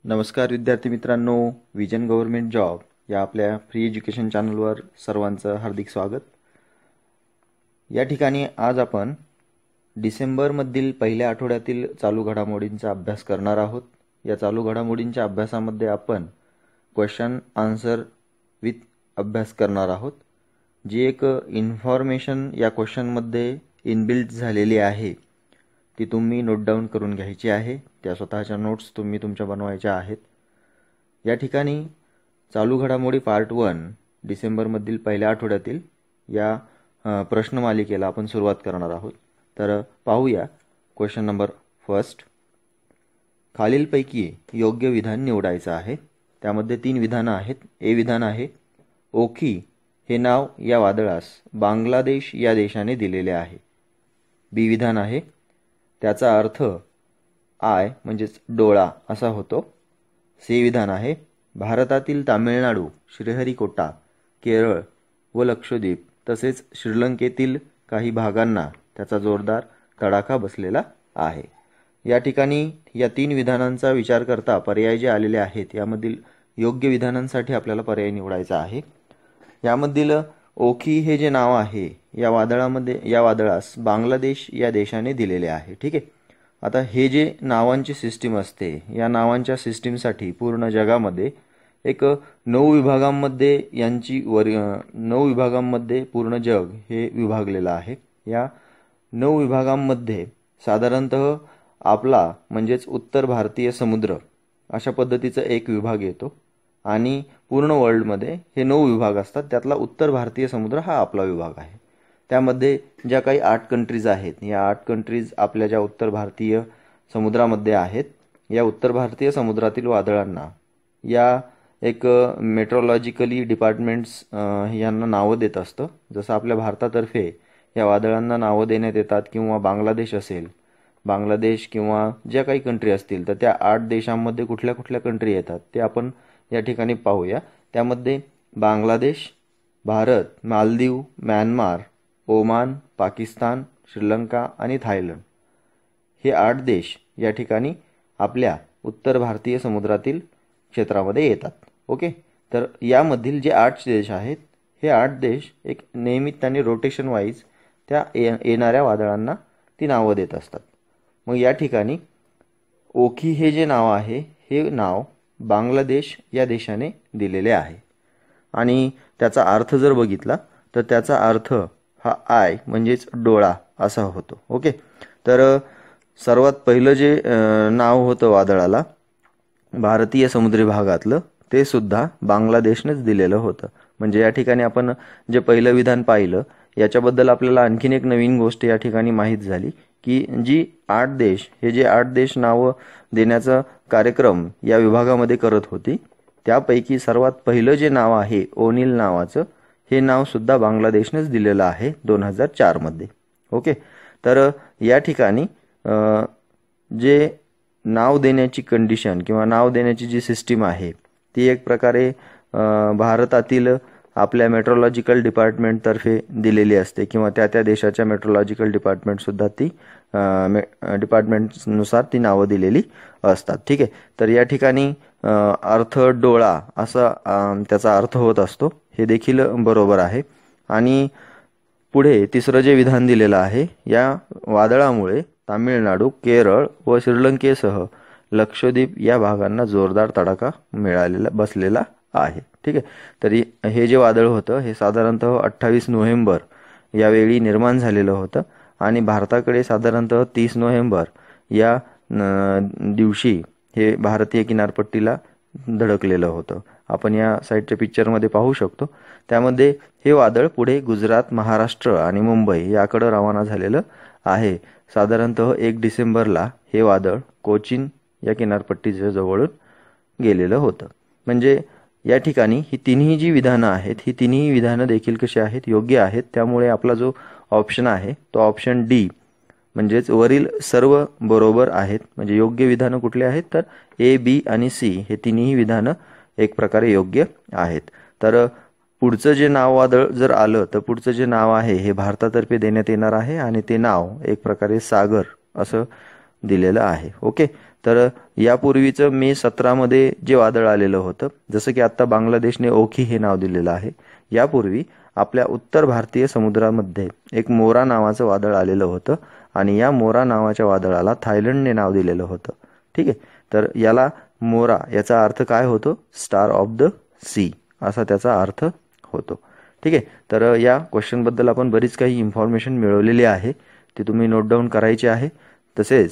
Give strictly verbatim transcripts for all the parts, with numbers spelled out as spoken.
नमस्कार विद्यार्थी मित्रांनो, विजन गव्हर्नमेंट जॉब या आपल्या फ्री एज्युकेशन चॅनलवर सर्वांचं हार्दिक स्वागत। या ठिकाणी आज आपण डिसेंबरमधील पहिल्या आठवड्यातील चालू घडामोडींचा अभ्यास करणार आहोत। या चालू घडामोडींच्या अभ्यासामध्ये आपण क्वेश्चन आन्सर विथ अभ्यास करणार आहोत, जी एक इन्फॉर्मेशन या क्वेश्चनमध्ये इनबिल्ट झालेली आहे ती तुम्ही नोट डाऊन करून घ्यायची आहे। त्या स्वतःच्या नोट्स तुम्ही तुमच्या बनवायच्या आहेत। या ठिकाणी चालू घडामोडी पार्ट वन डिसेंबरमधील पहिल्या आठवड्यातील या प्रश्नमालिकेला आपण सुरुवात करणार आहोत। तर पाहूया क्वेश्चन नंबर फर्स्ट। खालीलपैकी योग्य विधान निवडायचं आहे। त्यामध्ये तीन विधानं आहेत। ए विधान आहे, ओखी हे नाव या वादळास बांगलादेश या देशाने दिलेले आहे। बी विधान आहे, त्याचा अर्थ आय म्हणजेच डोळा असा होतो। सी विधान आहे, भारतातील तामिळनाडू, श्रीहरिकोटा, केरळ व लक्षद्वीप तसेच श्रीलंकेतील काही भागांना त्याचा जोरदार तडाखा बसलेला आहे। या ठिकाणी या तीन विधानांचा विचार करता पर्याय जे आलेले आहेत यामधील योग्य विधानांसाठी आपल्याला पर्याय निवडायचा आहे। यामधील ओखी हे जे नाव आहे या वादळामध्ये या वादळास बांगलादेश या देशाने दिलेले आहे। ठीक आहे। आता हे जे नावांची सिस्टीम असते या नावांच्या सिस्टीमसाठी पूर्ण जगामध्ये एक नऊ विभागांमध्ये यांची वर नऊ विभागांमध्ये पूर्ण जग हे विभागलेलं आहे। या नऊ विभागांमध्ये साधारणतः आपला म्हणजेच उत्तर भारतीय समुद्र अशा पद्धतीचा एक विभाग येतो आणि पूर्ण वर्ल्डमध्ये हे नऊ विभाग असतात। त्यातला उत्तर भारतीय समुद्र हा आपला विभाग आहे। त्यामध्ये ज्या काही आठ कंट्रीज आहेत या आठ कंट्रीज आपल्या ज्या उत्तर भारतीय समुद्रामध्ये आहेत या उत्तर भारतीय समुद्रातील वादळांना या एक मेट्रोलॉजिकली डिपार्टमेंट्स यांना नावं देत असतं। जसं आपल्या भारतातर्फे या वादळांना नावं देण्यात येतात किंवा बांगलादेश असेल, बांगलादेश किंवा ज्या काही कंट्री असतील तर त्या आठ देशांमध्ये कुठल्या कुठल्या कंट्री येतात ते आपण या ठिकाणी पाहूया। त्यामध्ये बांगलादेश, भारत, मालदीव, म्यानमार, ओमान, पाकिस्तान, श्रीलंका आणि थायलंड हे आठ देश या ठिकाणी आपल्या उत्तर भारतीय समुद्रातील क्षेत्रामध्ये येतात। ओके, तर यामधील जे आठ देश आहेत हे आठ देश एक नियमितपणे रोटेशन वाईज त्या येणाऱ्या वादळांना ती नावं देत असतात। मग या ठिकाणी ओखी हे जे नाव आहे हे नाव बांगलादेश या देशाने दिलेले आहे आणि त्याचा अर्थ जर बघितला तर त्याचा अर्थ हा आय म्हणजेच डोळा असा होतो। ओके, तर सर्वात पहिलं जे नाव होतं वादळाला भारतीय समुद्री भागातलं ते सुद्धा बांगलादेशनेच दिलेलं होतं। म्हणजे या ठिकाणी आपण जे पहिलं विधान पाहिलं याच्याबद्दल आपल्याला आणखीन एक नवीन गोष्ट या ठिकाणी माहीत झाली की जी आठ देश हे जे आठ देश नावं देण्याचा कार्यक्रम या विभागामध्ये करत होती त्यापैकी सर्वात पहिलं जे नाव आहे ओनिल नावाचं हे नाव सुद्धा बांगलादेशनेच दिलेलं आहे दोन हजार चार मध्ये। ओके, तर या ठिकाणी जे नाव देण्याची कंडिशन किंवा नाव देण्याची जी सिस्टीम आहे ती एक प्रकारे भारतातील आपल्या मेट्रोलॉजिकल डिपार्टमेंटतर्फे दिलेली असते किंवा त्या त्या देशाच्या मेट्रोलॉजिकल डिपार्टमेंटसुद्धा ती डिपार्टमेंटनुसार ती नावं दिलेली असतात। ठीक आहे, तर या ठिकाणी अर्थ डोळा असा त्याचा अर्थ होत असतो, हे देखील बरोबर आहे। आणि पुढे तिसरं जे विधान दिलेलं आहे, या वादळामुळे तामिळनाडू, केरळ व श्रीलंकेसह लक्षद्वीप या भागांना जोरदार तडाखा मिळालेला बसलेला आहे। ठीक आहे, तरी हे जे वादळ होतं हे साधारणतः अठ्ठावीस नोव्हेंबर यावेळी निर्माण झालेलं होतं आणि भारताकडे साधारणतः तीस नोव्हेंबर या दिवशी हे भारतीय किनारपट्टीला धडकलेलं होतं। आपण या साईडच्या पिक्चरमध्ये पाहू शकतो। त्यामध्ये हे वादळ पुढे गुजरात, महाराष्ट्र आणि मुंबई याकडे रवाना झालेलं आहे। साधारणतः एक डिसेंबरला हे वादळ कोचीन या किनारपट्टीच्या जवळून गेलेलं होतं। म्हणजे या ठिकाणी ही तिन्ही जी विधानं आहेत ही तिन्ही विधानं देखील कशी आहेत, योग्य आहेत। त्यामुळे आपला जो ऑप्शन आहे तो ऑप्शन डी म्हणजेच वरील सर्व बरोबर आहेत। म्हणजे योग्य विधानं कुठले आहेत तर ए, बी आणि सी हे तिन्ही विधानं एक प्रकारे योग्य आहेत। तर पुढचं जे नाव वादळ जर आलं तर पुढचं जे नाव आहे हे भारतातर्फे देण्यात येणार आहे आणि ते नाव एक प्रकारे सागर असं दिलेलं आहे। ओके, तर यापूर्वीचं मे सतरामध्ये जे वादळ आलेलं होतं, जसं की आता बांगलादेशने ओखी हे नाव दिलेलं आहे, यापूर्वी आपल्या उत्तर भारतीय समुद्रामध्ये एक मोरा नावाचं वादळ आलेलं होतं आणि या मोरा नावाच्या वादळाला थायलंडने नाव दिलेलं होतं. ठीक आहे, तर याला मोरा याचा अर्थ काय होतो? स्टार ऑफ द सी असा त्याचा अर्थ होतो. ठीक आहे, तर या क्वेश्चनबद्दल आपण बरीच काही इन्फॉर्मेशन मिळवलेली आहे, ती तुम्ही नोट डाऊन करायची आहे. तसेच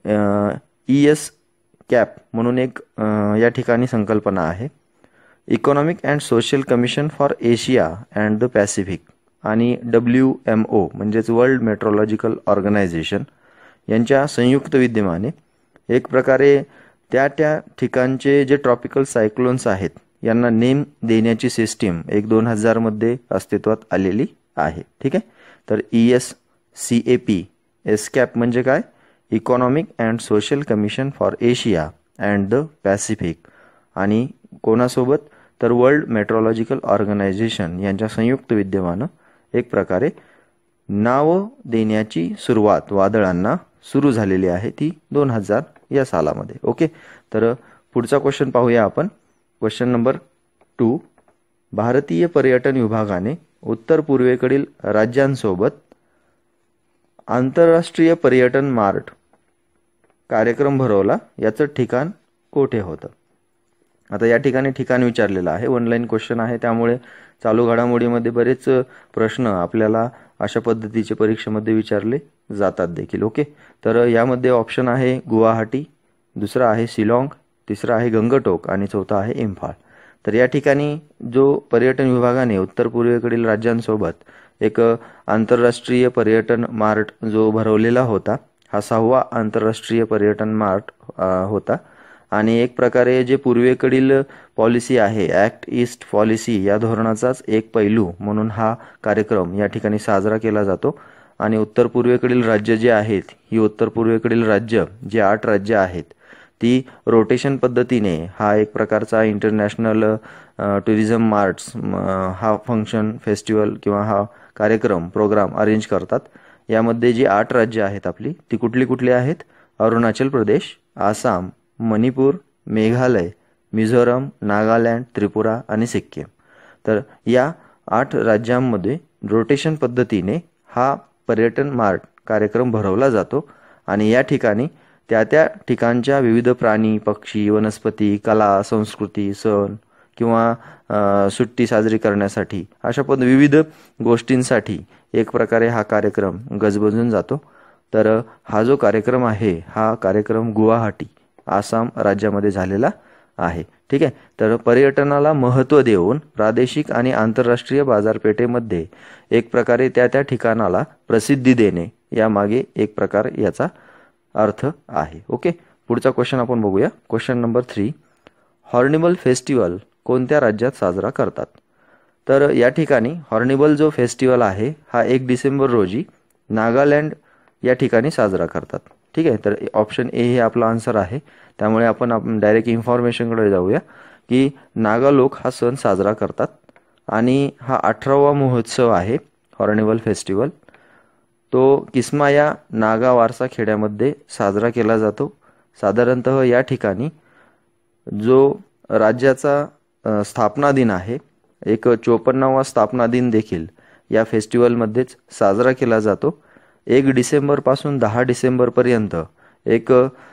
ई एस कॅप म्हणून एक या ठिकाणी संकल्पना आहे, economic and social commission for Asia and the Pacific, आणि डब्ल्यू एम ओ म्हणजेच वर्ल्ड मेट्रोलॉजिकल ऑर्गनायझेशन यांच्या संयुक्त विद्यमाने एक प्रकारे त्या त्या ठिकाणचे जे ट्रॉपिकल सायक्लोन्स आहेत यांना नेम देण्याची सिस्टीम एक दोन हजारमध्ये अस्तित्वात आलेली आहे. ठीक आहे, तर E S C A P ESCAP म्हणजे काय? Economic and social commission for Asia and the Pacific, आणि कोणासोबत? तर वर्ल्ड मेट्रोलॉजिकल ऑर्गनायझेशन यांच्या संयुक्त विद्यमानं एक प्रकारे नाव देण्याची सुरुवात वादळांना सुरू झालेली आहे, ती दोन हजार या सालामध्ये. ओके, तर पुढचा क्वेश्चन पाहूया आपण. क्वेश्चन नंबर टू, भारतीय पर्यटन विभागाने उत्तर पूर्वेकडील राज्यांसोबत आंतरराष्ट्रीय पर्यटन मार्ट कार्यक्रम भरवला, याचं ठिकाण कोठे होतं? आता या ठिकाणी ठिकाण विचारलेलं आहे, ऑनलाईन क्वेश्चन आहे, त्यामुळे चालू घडामोडीमध्ये बरेच प्रश्न आपल्याला अशा पद्धतीचे परीक्षेमध्ये विचारले जातात देखील. ओके, तर यामध्ये ऑप्शन आहे गुवाहाटी, दुसरा आहे शिलाँग, तिसरा आहे गंगटोक आणि चौथा आहे इम्फाळ. तर या ठिकाणी जो पर्यटन विभागाने उत्तर पूर्वेकडील राज्यांसोबत एक आंतरराष्ट्रीय पर्यटन मार्ट जो भरवलेला होता, हा सहावा आंतरराष्ट्रीय पर्यटन मार्ट होता. आणि एक प्रकारे जे पूर्वेकडील पॉलिसी आहे, ॲक्ट ईस्ट पॉलिसी, या धोरणाचाच एक पैलू म्हणून हा कार्यक्रम या ठिकाणी साजरा केला जातो. आणि उत्तर पूर्वेकडील राज्य जे आहेत, ही उत्तर पूर्वेकडील राज्य जे आठ राज्य आहेत, ती रोटेशन पद्धतीने हा एक प्रकारचा इंटरनॅशनल टुरिझम मार्ट्स हा फंक्शन फेस्टिवल किंवा हा कार्यक्रम प्रोग्राम अरेंज करतात. यामध्ये जी आठ राज्य आहेत आपली, ती कुठली कुठली आहेत? अरुणाचल प्रदेश, आसाम, मणिपूर, मेघालय, मिझोरम, नागालँड, त्रिपुरा आणि सिक्कीम. तर या आठ राज्यांमध्ये रोटेशन पद्धतीने हा पर्यटन मार्ट कार्यक्रम भरवला जातो आणि या ठिकाणी त्या त्या ठिकाणच्या विविध प्राणी, पक्षी, वनस्पती, कला, संस्कृती, सण किंवा सुट्टी साजरी करण्यासाठी अशा पद विविध गोष्टींसाठी एक प्रकारे हा कार्यक्रम गजबजून जातो. तर हा जो कार्यक्रम आहे, हा कार्यक्रम गुवाहाटी आसाम राज्यामध्ये झालेला आहे. ठीक आहे, तर पर्यटनाला महत्त्व देऊन प्रादेशिक आणि आंतरराष्ट्रीय बाजारपेठेमध्ये एक प्रकारे त्या त्या ठिकाणाला प्रसिद्धी देणे, यामागे एक प्रकार याचा अर्थ आहे. ओके, पुढचा क्वेश्चन आपण बघूया. Question number three, Hornbill festival कोणत्या राज्यात साजरा करतात? तर या ठिकाणी हॉर्निबल जो फेस्टिवल आहे, हा एक डिसेंबर रोजी नागालँड या ठिकाणी साजरा करतात. ठीक आहे, तर ऑप्शन ए हे आपला आन्सर आहे. त्यामुळे आपण आपण डायरेक्ट इन्फॉर्मेशनकडे जाऊया की नागा लोक हा सण साजरा करतात आणि हा अठरावा महोत्सव आहे हॉर्निबल फेस्टिवल. तो किस्मा या नागा वारसा खेड्यामध्ये साजरा केला जातो. साधारणतः या ठिकाणी जो राज्याचा स्थापना दिन आहे, एक चोपन्नावा स्थापना दिन देखील या फेस्टिवलमध्येच साजरा केला जातो. एक डिसेंबरपासून दहा डिसेंबरपर्यंत एक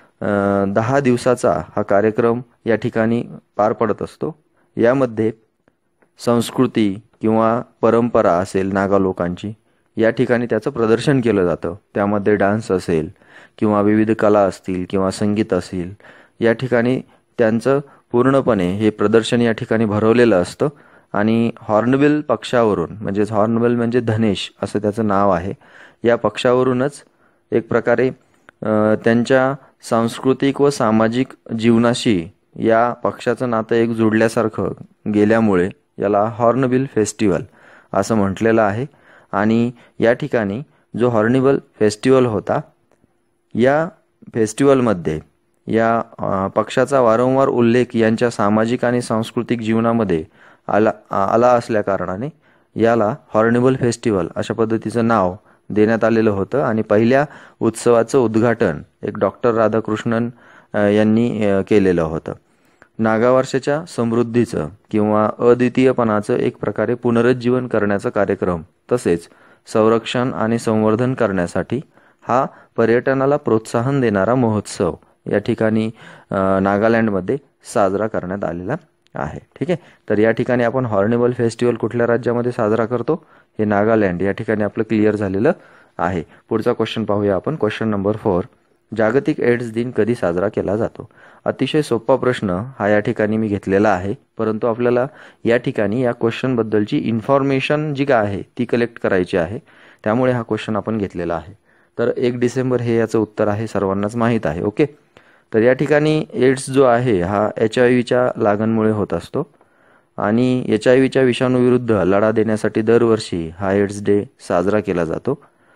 दहा दिवसाचा हा कार्यक्रम या ठिकाणी पार पडत असतो. यामध्ये संस्कृती किंवा परंपरा असेल नागा लोकांची, या ठिकाणी त्याचं प्रदर्शन केलं जातं. त्यामध्ये डान्स असेल किंवा विविध कला असतील किंवा संगीत असेल, या ठिकाणी त्यांचं पूर्णपणे हे प्रदर्शन या ठिकाणी भरवलेलं असतं. आणि हॉर्नबिल पक्षावरून, म्हणजेच हॉर्नबिल म्हणजे धनेश असं त्याचं नाव आहे, या पक्षावरूनच एक प्रकारे त्यांच्या सांस्कृतिक व सामाजिक जीवनाशी या पक्षाचं नातं एक जुडल्यासारखं गेल्यामुळे याला हॉर्नबिल फेस्टिवल असं म्हटलेलं आहे. आणि या ठिकाणी जो हॉर्निबल फेस्टिवल होता, या फेस्टिवलमध्ये या पक्षाचा वारंवार उल्लेख यांच्या सामाजिक आणि सांस्कृतिक जीवनामध्ये आला आला असल्या कारणाने याला हॉर्निबल फेस्टिवल अशा पद्धतीचं नाव देण्यात आलेलं होतं. आणि पहिल्या उत्सवाचं उद्घाटन एक डॉक्टर राधाकृष्णन यांनी केलेलं होतं. नागावारशाच्या समृद्धीचं किंवा अद्वितीयपणाचं एक प्रकारे पुनरुज्जीवन करण्याचा कार्यक्रम तसेच संरक्षण आणि संवर्धन करण्यासाठी हा पर्यटनाला प्रोत्साहन देणारा महोत्सव या ठिकाणी नागालँडमध्ये साजरा करण्यात आलेला आहे. ठीक आहे, तर या ठिकाणी आपण हॉर्निबल फेस्टिवल कुठल्या राज्यामध्ये साजरा करतो? हे नागालँड या ठिकाणी आपलं क्लिअर झालेलं आहे. पुढचा क्वेश्चन पाहूया आपण. क्वेश्चन नंबर फोर, जागतिक एड्स दिन कधी साजरा केला जातो? अतिशय सोपा प्रश्न हा या ठिकाणी मी घेतलेला आहे, परंतु आपल्याला या ठिकाणी या क्वेश्चन बद्दलची इन्फॉर्मेशन जी काय आहे ती कलेक्ट करायची आहे, त्यामुळे हा क्वेश्चन आपण घेतलेला आहे. तर एक डिसेंबर हे याचं उत्तर आहे, सर्वांनाच माहीत आहे. ओके, तर या ठिकाणी एड्स जो आहे हा एच आय व्हीच्या लागणमुळे होत असतो आणि एच आय व्हीच्या विषाणूविरुद्ध लढा देण्यासाठी दरवर्षी हा एड्स डे साजरा केला जातो.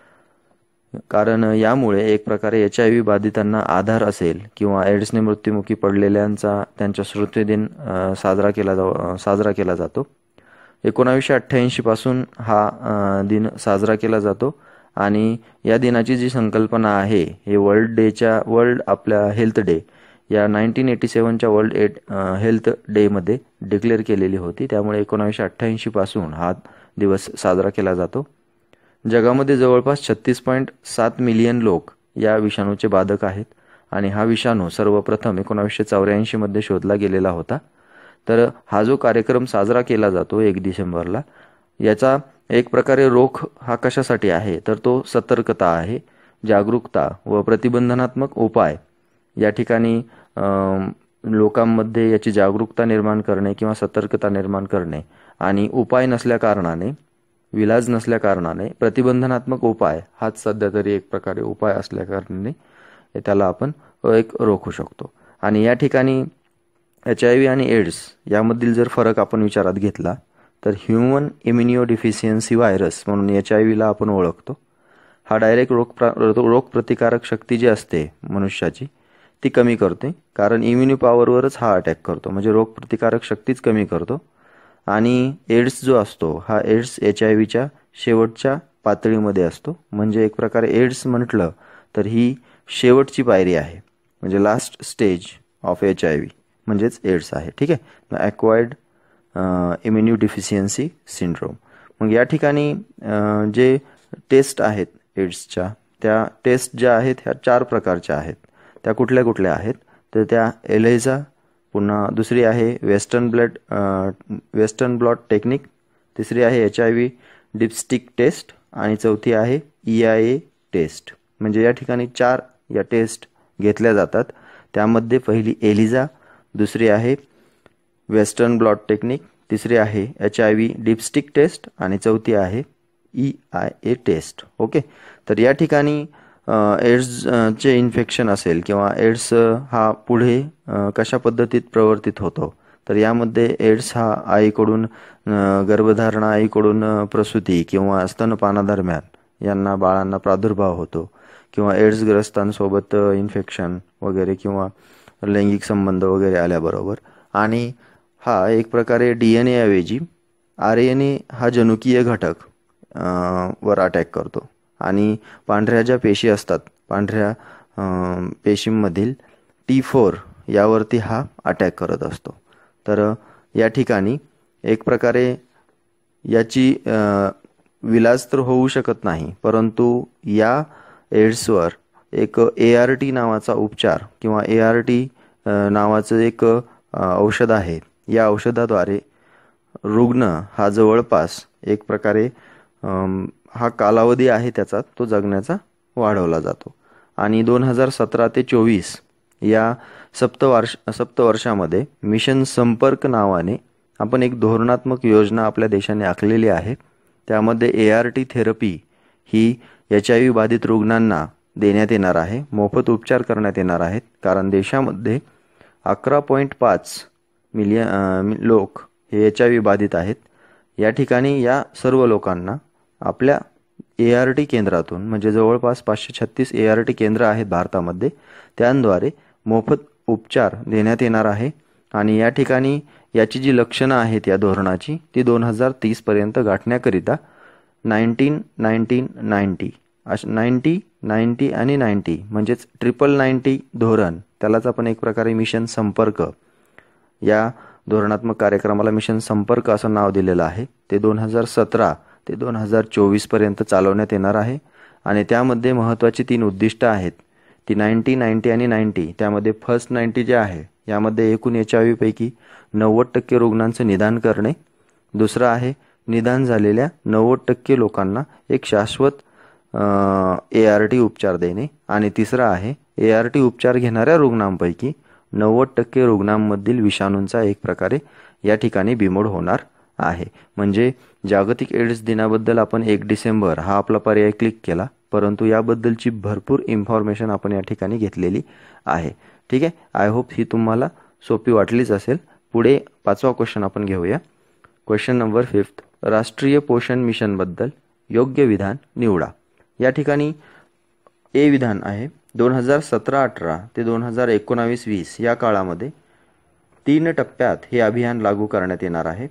कारण यामुळे एक प्रकारे एच आय व्ही बाधितांना आधार असेल किंवा एड्सने मृत्युमुखी पडलेल्यांचा त्यांच्या स्मृतिदिन साजरा केला जा साजरा केला जातो. एकोणावीसशे अठ्ठ्याऐंशी पासून हा दिन साजरा केला जातो आणि या दिनाची जी संकल्पना आहे हे वर्ल्ड डेच्या वर्ल्ड आपल्या हेल्थ डे या नाईन्टीन एटी सेवनच्या वर्ल्ड एड हेल्थ डेमध्ये डिक्लेअर केलेली होती. त्यामुळे एकोणावीसशे अठ्ठ्याऐंशी पासून हा दिवस साजरा केला जातो. जगामध्ये जवळपास छत्तीस पॉईंट सात मिलियन लोक या विषाणूचे बाधक आहेत आणि हा विषाणू सर्वप्रथम एकोणावीसशे चौऱ्याऐंशीमध्ये शोधला गेलेला होता. तर हा जो कार्यक्रम साजरा केला जातो एक डिसेंबरला, याचा एक प्रकारे रोख हा कशासाठी आहे तर तो सतर्कता आहे, जागरूकता व प्रतिबंधनात्मक उपाय या ठिकाणी लोकांमध्ये याची जागरूकता निर्माण करणे किंवा सतर्कता निर्माण करणे आणि उपाय नसल्या कारणाने विलाज नसल्या कारणाने प्रतिबंधनात्मक उपाय हाच सध्या तरी एक प्रकारे उपाय असल्या कारणाने त्याला आपण एक रोखू शकतो. आणि या ठिकाणी एच आय व्ही आणि एड्स यामधील जर फरक आपण विचारात घेतला तर ह्युमन इम्युनिओ डिफिशियन्सी व्हायरस म्हणून एच आय व्हीला आपण ओळखतो. हा डायरेक्ट रोग प्रा रोग प्रतिकारक शक्ती जी असते मनुष्याची ती कमी करते, कारण इम्युनि पॉवरवरच हा अटॅक करतो, म्हणजे रोग प्रतिकारक शक्तीच कमी करतो. आणि एड्स जो असतो हा एड्स एच आय व्हीच्या शेवटच्या पातळीमध्ये असतो, म्हणजे एक प्रकारे एड्स म्हटलं तर ही शेवटची पायरी आहे, म्हणजे last stage of H I V म्हणजेच एड्स आहे. ठीक आहे, ॲक्वायर्ड इम्युनिओ डिफिशियन्सी सिंड्रोम. मग या ठिकाणी जे टेस्ट आहेत एड्सच्या, त्या टेस्ट ज्या आहेत ह्या चार प्रकारच्या आहेत. त्या कुठल्या कुठल्या आहेत तर त्या एलेझा, पुन्हा दुसरी आहे western blood western blot technique, तिसरी आहे H I V dipstick test आणि चौथी आहे ई आय ए टेस्ट. म्हणजे या ठिकाणी चार या टेस्ट घेतल्या जातात. त्यामध्ये पहिली एलिझा, दुसरी आहे वेस्टर्न ब्लॉट टेक्निक, तिसरी आहे H I V dipstick test आणि चौथी आहे E I A test. Okay, तर या ठिकाणी एड्सचे इन्फेक्शन असेल किंवा एड्स हा पुढे कशा पद्धतीत प्रवर्तित होतो तर यामध्ये एड्स हा आईकडून गर्भधारणा, आईकडून प्रसूती किंवा स्तनपानादरम्यान यांना बाळांना प्रादुर्भाव होतो किंवा एड्सग्रस्तांसोबत इन्फेक्शन वगैरे किंवा लैंगिक संबंध वगैरे आल्याबरोबर. आणि हा एक प्रकारे डी एन ए ऐवजी आर एन ए हा जनुकीय घटक वर अटॅक करतो आणि पांढऱ्या ज्या पेशी असतात, पांढऱ्या पेशींमधील टी फोर यावरती हा अटॅक करत असतो. तर या ठिकाणी एक प्रकारे याची विलाज तर होऊ शकत नाही, परंतु या एड्सवर एक ए आर टी नावाचा उपचार किंवा ए आर टी नावाचं एक औषध आहे. या औषधाद्वारे रुग्ण हा जवळपास एक प्रकारे हा कालावधी आहे त्याचा तो जगण्याचा वाढवला जातो. आणि दोन हजार सतरा ते चोवीस या सप्तवर्ष सप्तवर्षामध्ये मिशन संपर्क नावाने आपण एक धोरणात्मक योजना आपल्या देशाने आखलेली आहे. त्यामध्ये ए आर टी थेरपी ही एच आय व्ही बाधित रुग्णांना देण्यात येणार आहे, मोफत उपचार करण्यात येणार आहेत. कारण देशामध्ये अकरा पॉईंट पाच मिलियन लोक हे एच आय व्ही बाधित आहेत. या ठिकाणी या सर्व लोकांना आपल्या ए आर टी केंद्रातून, म्हणजे जवळपास पाचशे छत्तीस ए आर टी केंद्र आहेत भारतामध्ये, त्यांद्वारे मोफत उपचार देण्यात येणार आहे. आणि या ठिकाणी याची जी लक्षणं आहेत या धोरणाची ती दोन हजार तीसपर्यंत गाठण्याकरिता नाईन्टीन नाईन्टीन नाईन्टी अशा नाईन्टी नाईन्टी आणि नाईन्टी म्हणजेच ट्रिपल नाईन्टी धोरण, त्यालाच आपण एक प्रकारे मिशन संपर्क, या धोरणात्मक कार्यक्रमाला मिशन संपर्क असं नाव दिलेलं आहे. ते दोन हजार सतरा ते दोन हजार चोवीसपर्यंत चालवण्यात येणार आहे आणि त्यामध्ये महत्त्वाची तीन उद्दिष्टं आहेत. ती नाईन्टी नाईन्टी आणि नाईन्टी. त्यामध्ये फर्स्ट नाईन्टी जे आहे यामध्ये एकूण एच आय व्हीपैकी नव्वद टक्के रुग्णांचं निदान करणे. दुसरं आहे निदान झालेल्या नव्वद टक्के लोकांना एक शाश्वत ए आर टी उपचार देणे. आणि तिसरं आहे ए आर टी उपचार घेणाऱ्या रुग्णांपैकी नव्वद टक्के रुग्णांमधील विषाणूंचा एक प्रकारे या ठिकाणी बिमोड होणार आहे. म्हणजे जागतिक एड्स दिनाबद्दल आपण एक डिसेंबर हा आपला पर्याय क्लिक केला, परंतु याबद्दलची भरपूर इन्फॉर्मेशन आपण या ठिकाणी घेतलेली आहे. ठीक आहे, आय होप ही तुम्हाला सोपी वाटलीच असेल. पुढे पाचवा क्वेश्चन आपण घेऊया. Question number fifth. राष्ट्रीय पोषण मिशनबद्दल योग्य विधान निवडा. या ठिकाणी ए विधान आहे, दोन हजार सतरा अठरा ते दोन हजार एकोणावीस वीस या काळामध्ये तीन टप्प्यात हे अभियान लागू करण्यात येणार आहे.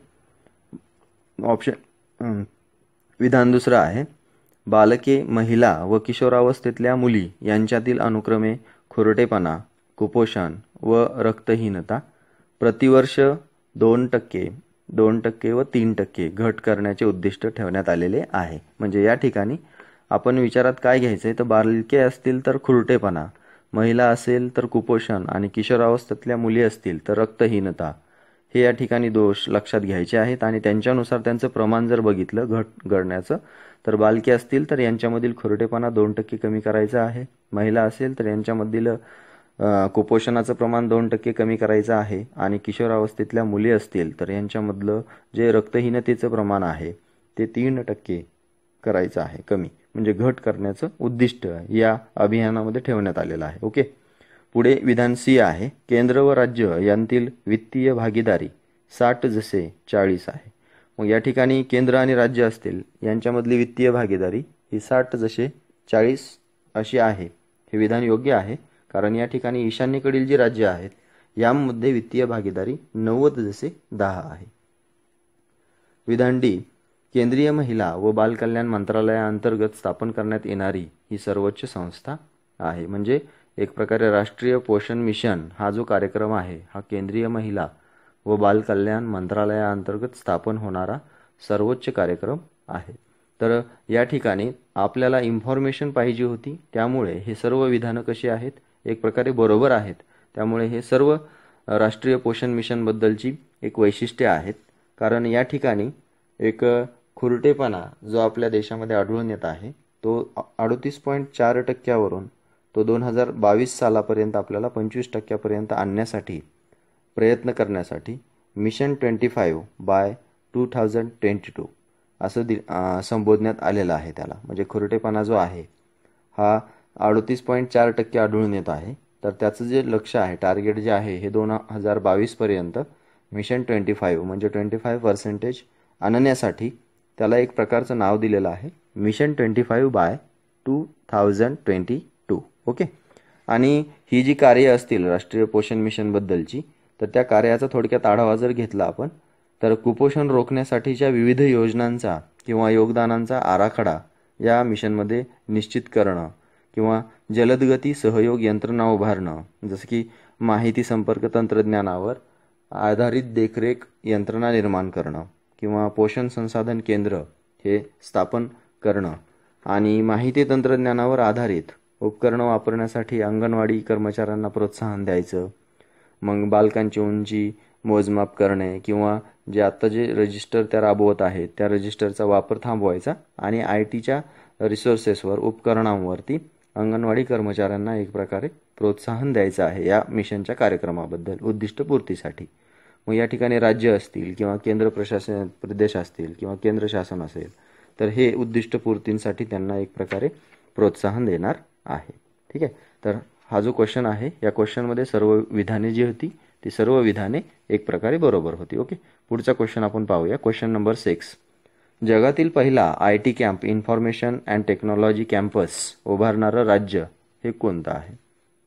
ऑप्शन विधान दुसरं आहे, बालके, महिला व किशोरावस्थेतल्या मुली यांच्यातील अनुक्रमे खुरटेपणा, कुपोषण व रक्तहीनता प्रतिवर्ष दोन टक्के दोन टक्के व तीन टक्के घट करण्याचे उद्दिष्ट ठेवण्यात आलेले आहे. म्हणजे या ठिकाणी आपण विचारात काय घ्यायचं आहे, तर बालके असतील तर खुरटेपणा, महिला असेल तर कुपोषण आणि किशोरावस्थेतल्या मुली असतील तर रक्तहीनता, हे या ठिकाणी दोष लक्षात घ्यायचे आहेत. आणि त्यांच्यानुसार त्यांचं प्रमाण जर बघितलं घट घडण्याचं, तर बालके असतील तर यांच्यामधील खुरटेपणा दोन टक्के कमी करायचा आहे. महिला असेल तर यांच्यामधील कुपोषणाचं प्रमाण दोन टक्के कमी करायचं आहे. आणि किशोरावस्थेतल्या मुली असतील तर यांच्यामधलं जे रक्तहीनतेचं प्रमाण आहे ते तीन टक्के करायचं आहे कमी, म्हणजे घट करण्याचं उद्दिष्ट या अभियानामध्ये ठेवण्यात आलेलं आहे. ओके. पुढे विधान सी आहे, केंद्र व राज्य यांतील वित्तीय भागीदारी साठ जसे चाळीस आहे. मग या ठिकाणी केंद्र आणि राज्य असतील यांच्यामधली वित्तीय भागीदारी ही साठ जसे चाळीस अशी आहे. हे विधान योग्य आहे, कारण या ठिकाणी ईशान्येकडील जी राज्य आहेत यामध्ये वित्तीय भागीदारी नव्वद जसे दहा आहे. विधान डी, केंद्रीय महिला व बालकल्याण मंत्रालयाअंतर्गत स्थापन करण्यात येणारी ही सर्वोच्च संस्था आहे. म्हणजे एक प्रकारे राष्ट्रीय पोषण मिशन हा जो कार्यक्रम आहे हा केंद्रीय महिला व बालकल्याण मंत्रालयाअंतर्गत स्थापन होणारा सर्वोच्च कार्यक्रम आहे. तर या ठिकाणी आपल्याला इन्फॉर्मेशन पाहिजे होती, त्यामुळे हे सर्व विधानं कशी आहेत, एक प्रकारे बरोबर आहेत. त्यामुळे हे सर्व राष्ट्रीय पोषण मिशनबद्दलची एक वैशिष्ट्ये आहेत. कारण या ठिकाणी एक खुरटेपणा जो आपल्या देशामध्ये आढळून येत आहे तो अडतीस पॉईंट चार टक्क्यावरून तो दोन हजार बावीस सालापर्यंत आपल्याला पंचवीस टक्क्यापर्यंत आणण्यासाठी प्रयत्न करण्यासाठी mission twenty five by two thousand twenty two असं दि संबोधण्यात आलेलं आहे त्याला. म्हणजे खुरटेपणा जो आहे हा अडतीस पॉईंट चार टक्के आढळून येत आहे. तर त्याचं जे लक्ष आहे, टार्गेट जे आहे हे दोन हजार बावीसपर्यंत मिशन ट्वेंटी फाईव्ह म्हणजे ट्वेंटी फाईव्ह पर्सेंटेज आणण्यासाठी त्याला एक प्रकारचं नाव दिलेलं आहे, mission twenty five by two thousand twenty two. Okay. आणि ही जी कार्य असतील राष्ट्रीय पोषण मिशनबद्दलची, तर त्या कार्याचा थोडक्यात आढावा जर घेतला आपण, तर कुपोषण रोखण्यासाठीच्या विविध योजनांचा किंवा योगदानांचा आराखडा या मिशनमध्ये निश्चित करणं किंवा जलदगती सहयोग यंत्रणा उभारणं, जसं की माहिती संपर्क तंत्रज्ञानावर आधारित देखरेख यंत्रणा निर्माण करणं किंवा पोषण संसाधन केंद्र हे स्थापन करणं आणि माहिती तंत्रज्ञानावर आधारित उपकरणं वापरण्यासाठी अंगणवाडी कर्मचाऱ्यांना प्रोत्साहन द्यायचं. मग बालकांची उंची मोजमाप करणे किंवा जे आत्ता जे रजिस्टर त्या राबवत आहेत त्या रजिस्टरचा वापर थांबवायचा आणि आय टीच्या रिसोर्सेसवर उपकरणांवरती अंगणवाडी कर्मचाऱ्यांना एक प्रकारे प्रोत्साहन द्यायचं आहे या मिशनच्या कार्यक्रमाबद्दल उद्दिष्टपूर्तीसाठी. मग या ठिकाणी राज्य असतील किंवा केंद्र प्रशासन प्रदेश असतील किंवा केंद्र शासन असेल तर हे उद्दिष्टपूर्तींसाठी त्यांना एक प्रकारे प्रोत्साहन देणार आहे. ठीक आहे. तर हा जो क्वेश्चन आहे या क्वेश्चनमध्ये सर्व विधाने जी होती ती सर्व विधाने एक प्रकारे बरोबर होती. ओके. पुढचा क्वेश्चन आपण पाहूया. Question number six. जगातील पहिला I T camp information and technology campus उभारणारं राज्य हे कोणतं आहे?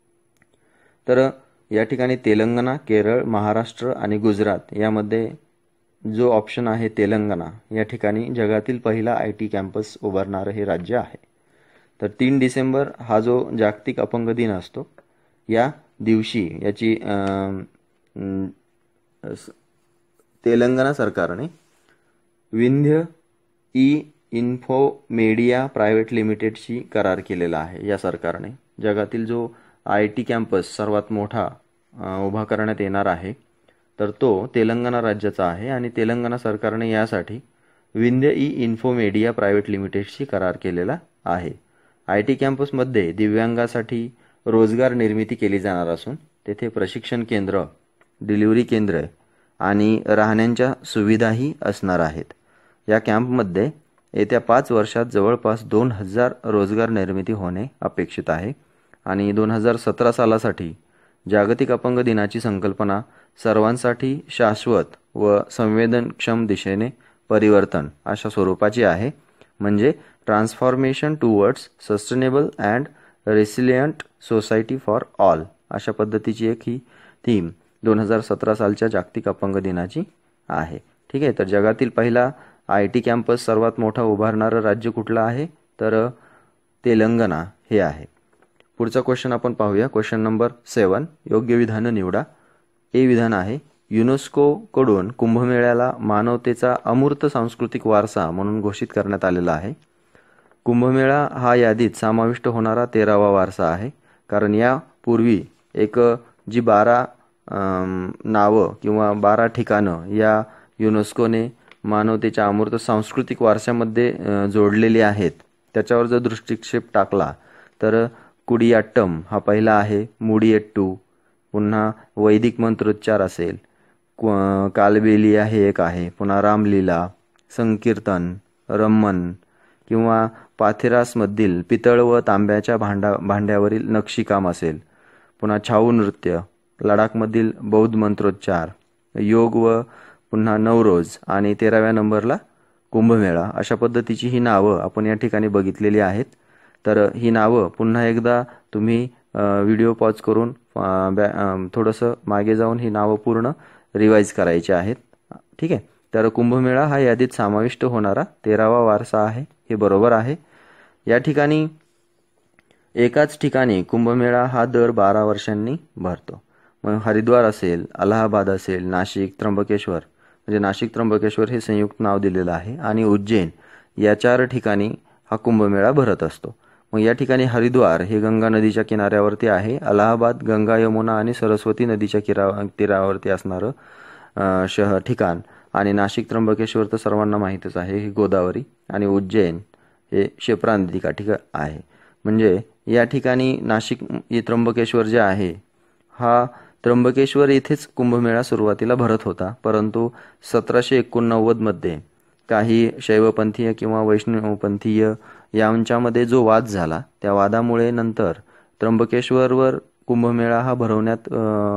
तर या ठिकाणी तेलंगणा, केरळ, महाराष्ट्र आणि गुजरात यामध्ये जो ऑप्शन आहे तेलंगणा या ठिकाणी जगातील पहिला आय टी कॅम्पस उभारणारं हे राज्य आहे. तर तीन डिसेंबर हा जो जागतिक अपंग दिन असतो, या दिवशी याची अं, अं, स- तेलंगणा सरकारने Vindhya E info media private लिमिटेडशी करार केलेला आहे. या सरकारने जगातील जो आय टी कॅम्पस सर्वात मोठा अ, उभा करण्यात येणार आहे, तर तो तेलंगणा राज्याचा आहे आणि तेलंगणा सरकारने यासाठी Vindhya E info media private लिमिटेडशी करार केलेला आहे. आय टी कॅम्पसमध्ये दिव्यांगासाठी रोजगार निर्मिती केली जाणार असून तेथे प्रशिक्षण केंद्र, डिलिव्हरी केंद्र आणि राहण्याच्या सुविधाही असणार आहेत. या कॅम्पमध्ये येत्या पाच वर्षात जवळपास दोन हजार रोजगार निर्मिती होणे अपेक्षित आहे आणि दोन हजार सतरा सालासाठी जागतिक अपंग दिनाची संकल्पना सर्वांसाठी शाश्वत व संवेदनक्षम दिशेने परिवर्तन अशा स्वरूपाची आहे. म्हणजे transformation towards sustainable and resilient society for all अशा पद्धतीची एक ही थीम दोन हजार सतरा सालच्या जागतिक अपंग दिनाची आहे. ठीक आहे. तर जगातील पहिला आय टी कॅम्पस सर्वात मोठा उभारणारं राज्य कुठलं आहे, तर तेलंगणा हे आहे. पुढचा क्वेश्चन आपण पाहूया. Question number seven. योग्य विधान निवडा. ए विधान आहे, युनेस्कोकडून कुंभमेळ्याला मानवतेचा अमूर्त सांस्कृतिक वारसा म्हणून घोषित करण्यात आलेला आहे. कुंभमेळा हा यादीत समाविष्ट होणारा तेरावा वारसा आहे, कारण यापूर्वी एक जी बारा नावं किंवा बारा ठिकाणं या युनेस्कोने मानवतेच्या अमूर्त सांस्कृतिक वारशामध्ये जोडलेली आहेत, त्याच्यावर जर दृष्टिक्षेप टाकला तर कुडियाट्टम हा पहिला आहे, मुडियट्टू, पुन्हा वैदिक मंत्रोच्चार असेल, कालबेलिया हे एक आहे, पुन्हा रामलीला, संकीर्तन, रम्मन किंवा पाथिरासमधील पितळ व तांब्याच्या भांडा भांड्यावरील नक्षीकाम असेल, पुन्हा छाऊ नृत्य, लडाखमधील बौद्ध मंत्रोच्चार, योग व पुन्हा नवरोज आणि तेराव्या नंबरला कुंभमेळा अशा पद्धतीची ही नावं आपण या ठिकाणी बघितलेली आहेत. तर ही नावं पुन्हा एकदा तुम्ही व्हिडिओ पॉज करून थोडंसं मागे जाऊन ही नावं पूर्ण रिवाईज करायची आहेत. ठीक आहे. तर कुंभमेळा हा यादीत समाविष्ट होणारा तेरावा वारसा आहे, हे बरोबर आहे. या ठिकाणी एकाच ठिकाणी कुंभमेळा हा दर बारा वर्षांनी भरतो. मग हरिद्वार असेल, अलाहाबाद असेल, नाशिक, त्र्यंबकेश्वर, म्हणजे नाशिक त्र्यंबकेश्वर हे संयुक्त नाव दिलेलं आहे, आणि उज्जैन या चार ठिकाणी हा कुंभमेळा भरत असतो. मग या ठिकाणी हरिद्वार हे गंगा नदीच्या किनाऱ्यावरती आहे, अलाहाबाद गंगा, यमुना आणि सरस्वती नदीच्या किरा तीरावरती असणारं शहर ठिकाण, आणि नाशिक त्र्यंबकेश्वर तर सर्वांना माहीतच आहे हे गोदावरी, आणि उज्जैन हे क्षिप्रा नदीकाठी आहे. म्हणजे या ठिकाणी नाशिक त्र्यंबकेश्वर जे आहे हा त्र्यंबकेश्वर येथेच कुंभमेळा सुरुवातीला भरत होता, परंतु सतराशे एकोणनव्वदमध्ये काही शैवपंथीय किंवा वैष्णवपंथीय यांच्यामध्ये जो वाद झाला, त्या वादामुळे नंतर त्र्यंबकेश्वरवर कुंभमेळा हा भरवण्यात